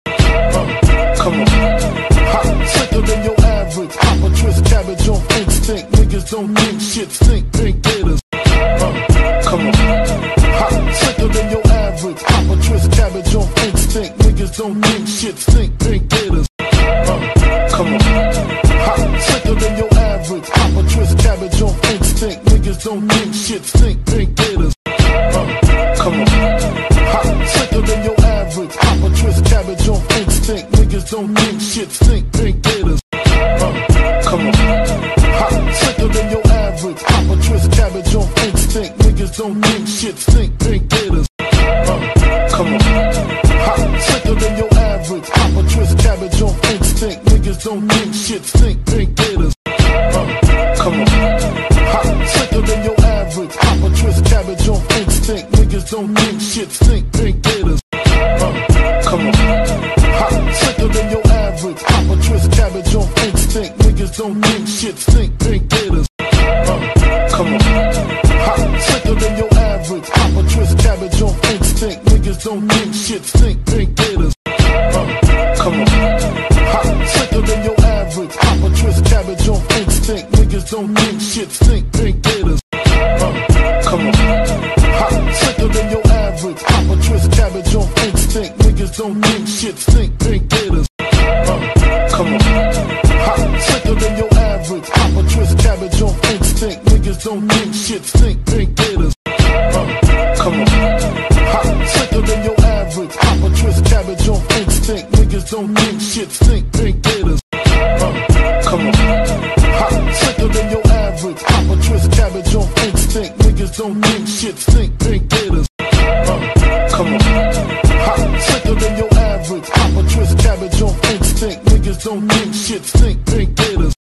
Come on. Hot, sicker than your average. Pop a twist cabbage on instinct. Niggas don't think shit stink, pink gators. Come on. Hot, sicker than your average. Pop a twist cabbage on instinct. Niggas don't think shit stink. Pink gators. Come on. Hot, sicker than your average. Pop a twist cabbage on instinct. Niggas don't think shit stink. Pink gators. Come on. Hot, sicker than your average. Pop a twist cabbage on instinct. Niggas don't think shit stink. Pink gators. Come on. Hot, sicker than your average. Pop a twist cabbage on instinct. Niggas don't think shit stink. Pink gators. Come on. Hot, sicker than your average. Pop a twist cabbage on instinct. Niggas don't think shit stink. Pink gators. Come on. Hot, sicker than your average. Pop a twist cabbage on instinct. Niggas don't think shit stink. Pink gators. Come on. Hot, sicker than your average. Pop a twist cabbage on instinct. Niggas don't think shit stink. Pink gators. Come on. Hot, sicker than your average. Pop a twist cabbage on instinct. Niggas don't think shit stink. Pink gators. Come on. Hot, sicker than your average. Pop a twist cabbage on instinct. Niggas don't think shit stink. Pink gators. Come on. Hot, sicker than your average. Pop a twist cabbage on instinct. Niggas don't think shit stink. Pink gators. Come on. Hot, sicker than your average. Pop a twist cabbage on instinct. Niggas don't think shit stink. Pink gators. Come on. Hot, sicker than your average. Pop a twist cabbage on instinct. Niggas don't think shit stink. Pink gators. Come on. Hot, sicker than your average. Pop a twist cabbage on instinct. Niggas don't think shit stink. Pink gators. Come on. Hot, sicker than your average. Pop a twist cabbage on instinct. Niggas don't think shit stink. Pink gators.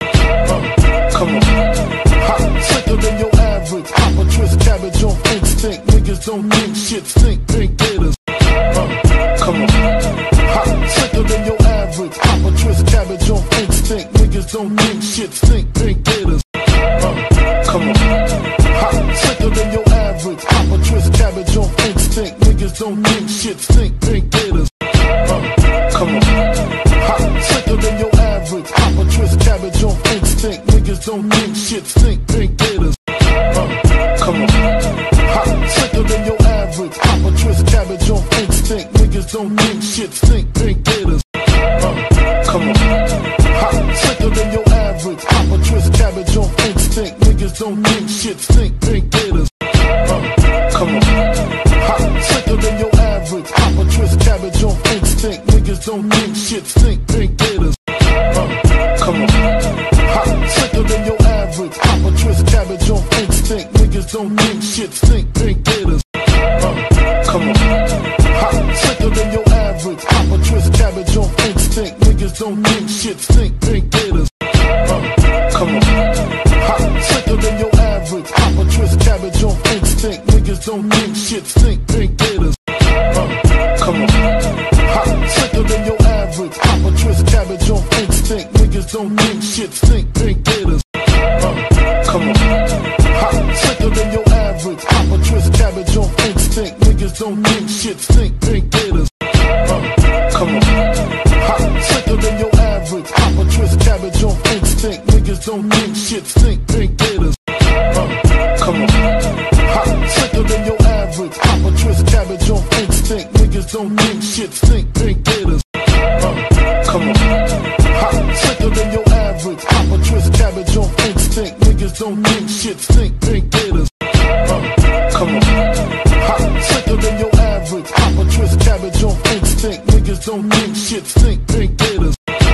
Come on. Hot, sicker than your average. Pop a twist cabbage on instinct. Niggas don't think shit stink. Pink gators. Come on. Hot, sicker than your average. Pop a twist cabbage on instinct. Niggas don't think shit stink. Pink gators. Come on. Hot, sicker than your average. Pop a twist cabbage on instinct. Niggas don't think shit stink. Pink gators. Come on. Hot, sicker than your average. Pop a twist cabbage on instinct. Niggas don't think shit stink. Pink gators. Come on. Hot, sicker than your average. Pop a twist cabbage on instinct. Niggas don't think shit stink. Pink gators. Come on. Hot, sicker than your average. Pop a twist cabbage on instinct. Niggas don't think shit stink. Pink gators. Come on. Hot, sicker than your average. Pop a twist cabbage on instinct. Niggas don't think shit stink. Pink gators. Come on. Hot, sicker than your average. Pop a twist cabbage on instinct. Niggas don't think shit stink. Pink gators. Come on. Hot, sicker than your average. Pop a twist cabbage on instinct. Niggas don't think shit stink. Pink gators. Come on. Hot, sicker than your average. Pop a twist cabbage on instinct. Niggas don't think shit stink. Pink gators. Come on. Hot, sicker than your average. Pop a twist cabbage on instinct. Niggas don't think shit stink. Pink gators. Come on. Hot, sicker than your average. Pop a twist cabbage on instinct. Niggas don't think shit stink. Pink gators. Come on. Hot, sicker than your average. Pop a twist cabbage on instinct. Niggas don't think shit stink. Pink gators. Come on. Hot, sicker than your average. Pop a twist cabbage on instinct. Niggas don't think shit stink. Pink gators. Come on. Hot, sicker than your average. Pop a twist cabbage on instinct. Niggas don't think shit stink. Pink gators. Come on. Hot, sicker than your average. Pop a twist cabbage on instinct. Niggas don't think shit stink. Pink gators.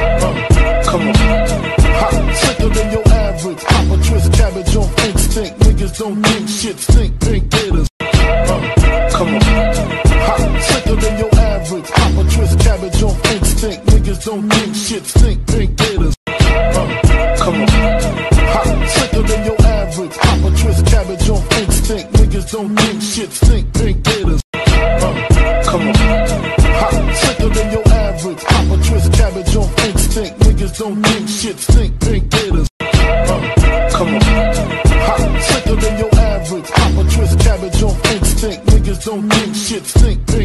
Come on. Hot, sicker than your average. Pop a twist cabbage on instinct. Niggas don't think shit stink. Pink gators. Come on. Hot, sicker than your average. Pop a twist cabbage on instinct. Niggas don't think shit stink. Pink gators. Come on. Hot, sicker than your average. Pop a twist cabbage on instinct. Niggas don't think shit stink. Pink gators. Come on. Hot, sicker than your average. Pop a twist cabbage on instinct. Niggas don't think shit stink. Pink gators. Come on. Hot, sicker than your average. Pop a twist cabbage on instinct. Niggas don't think shit stink. Pink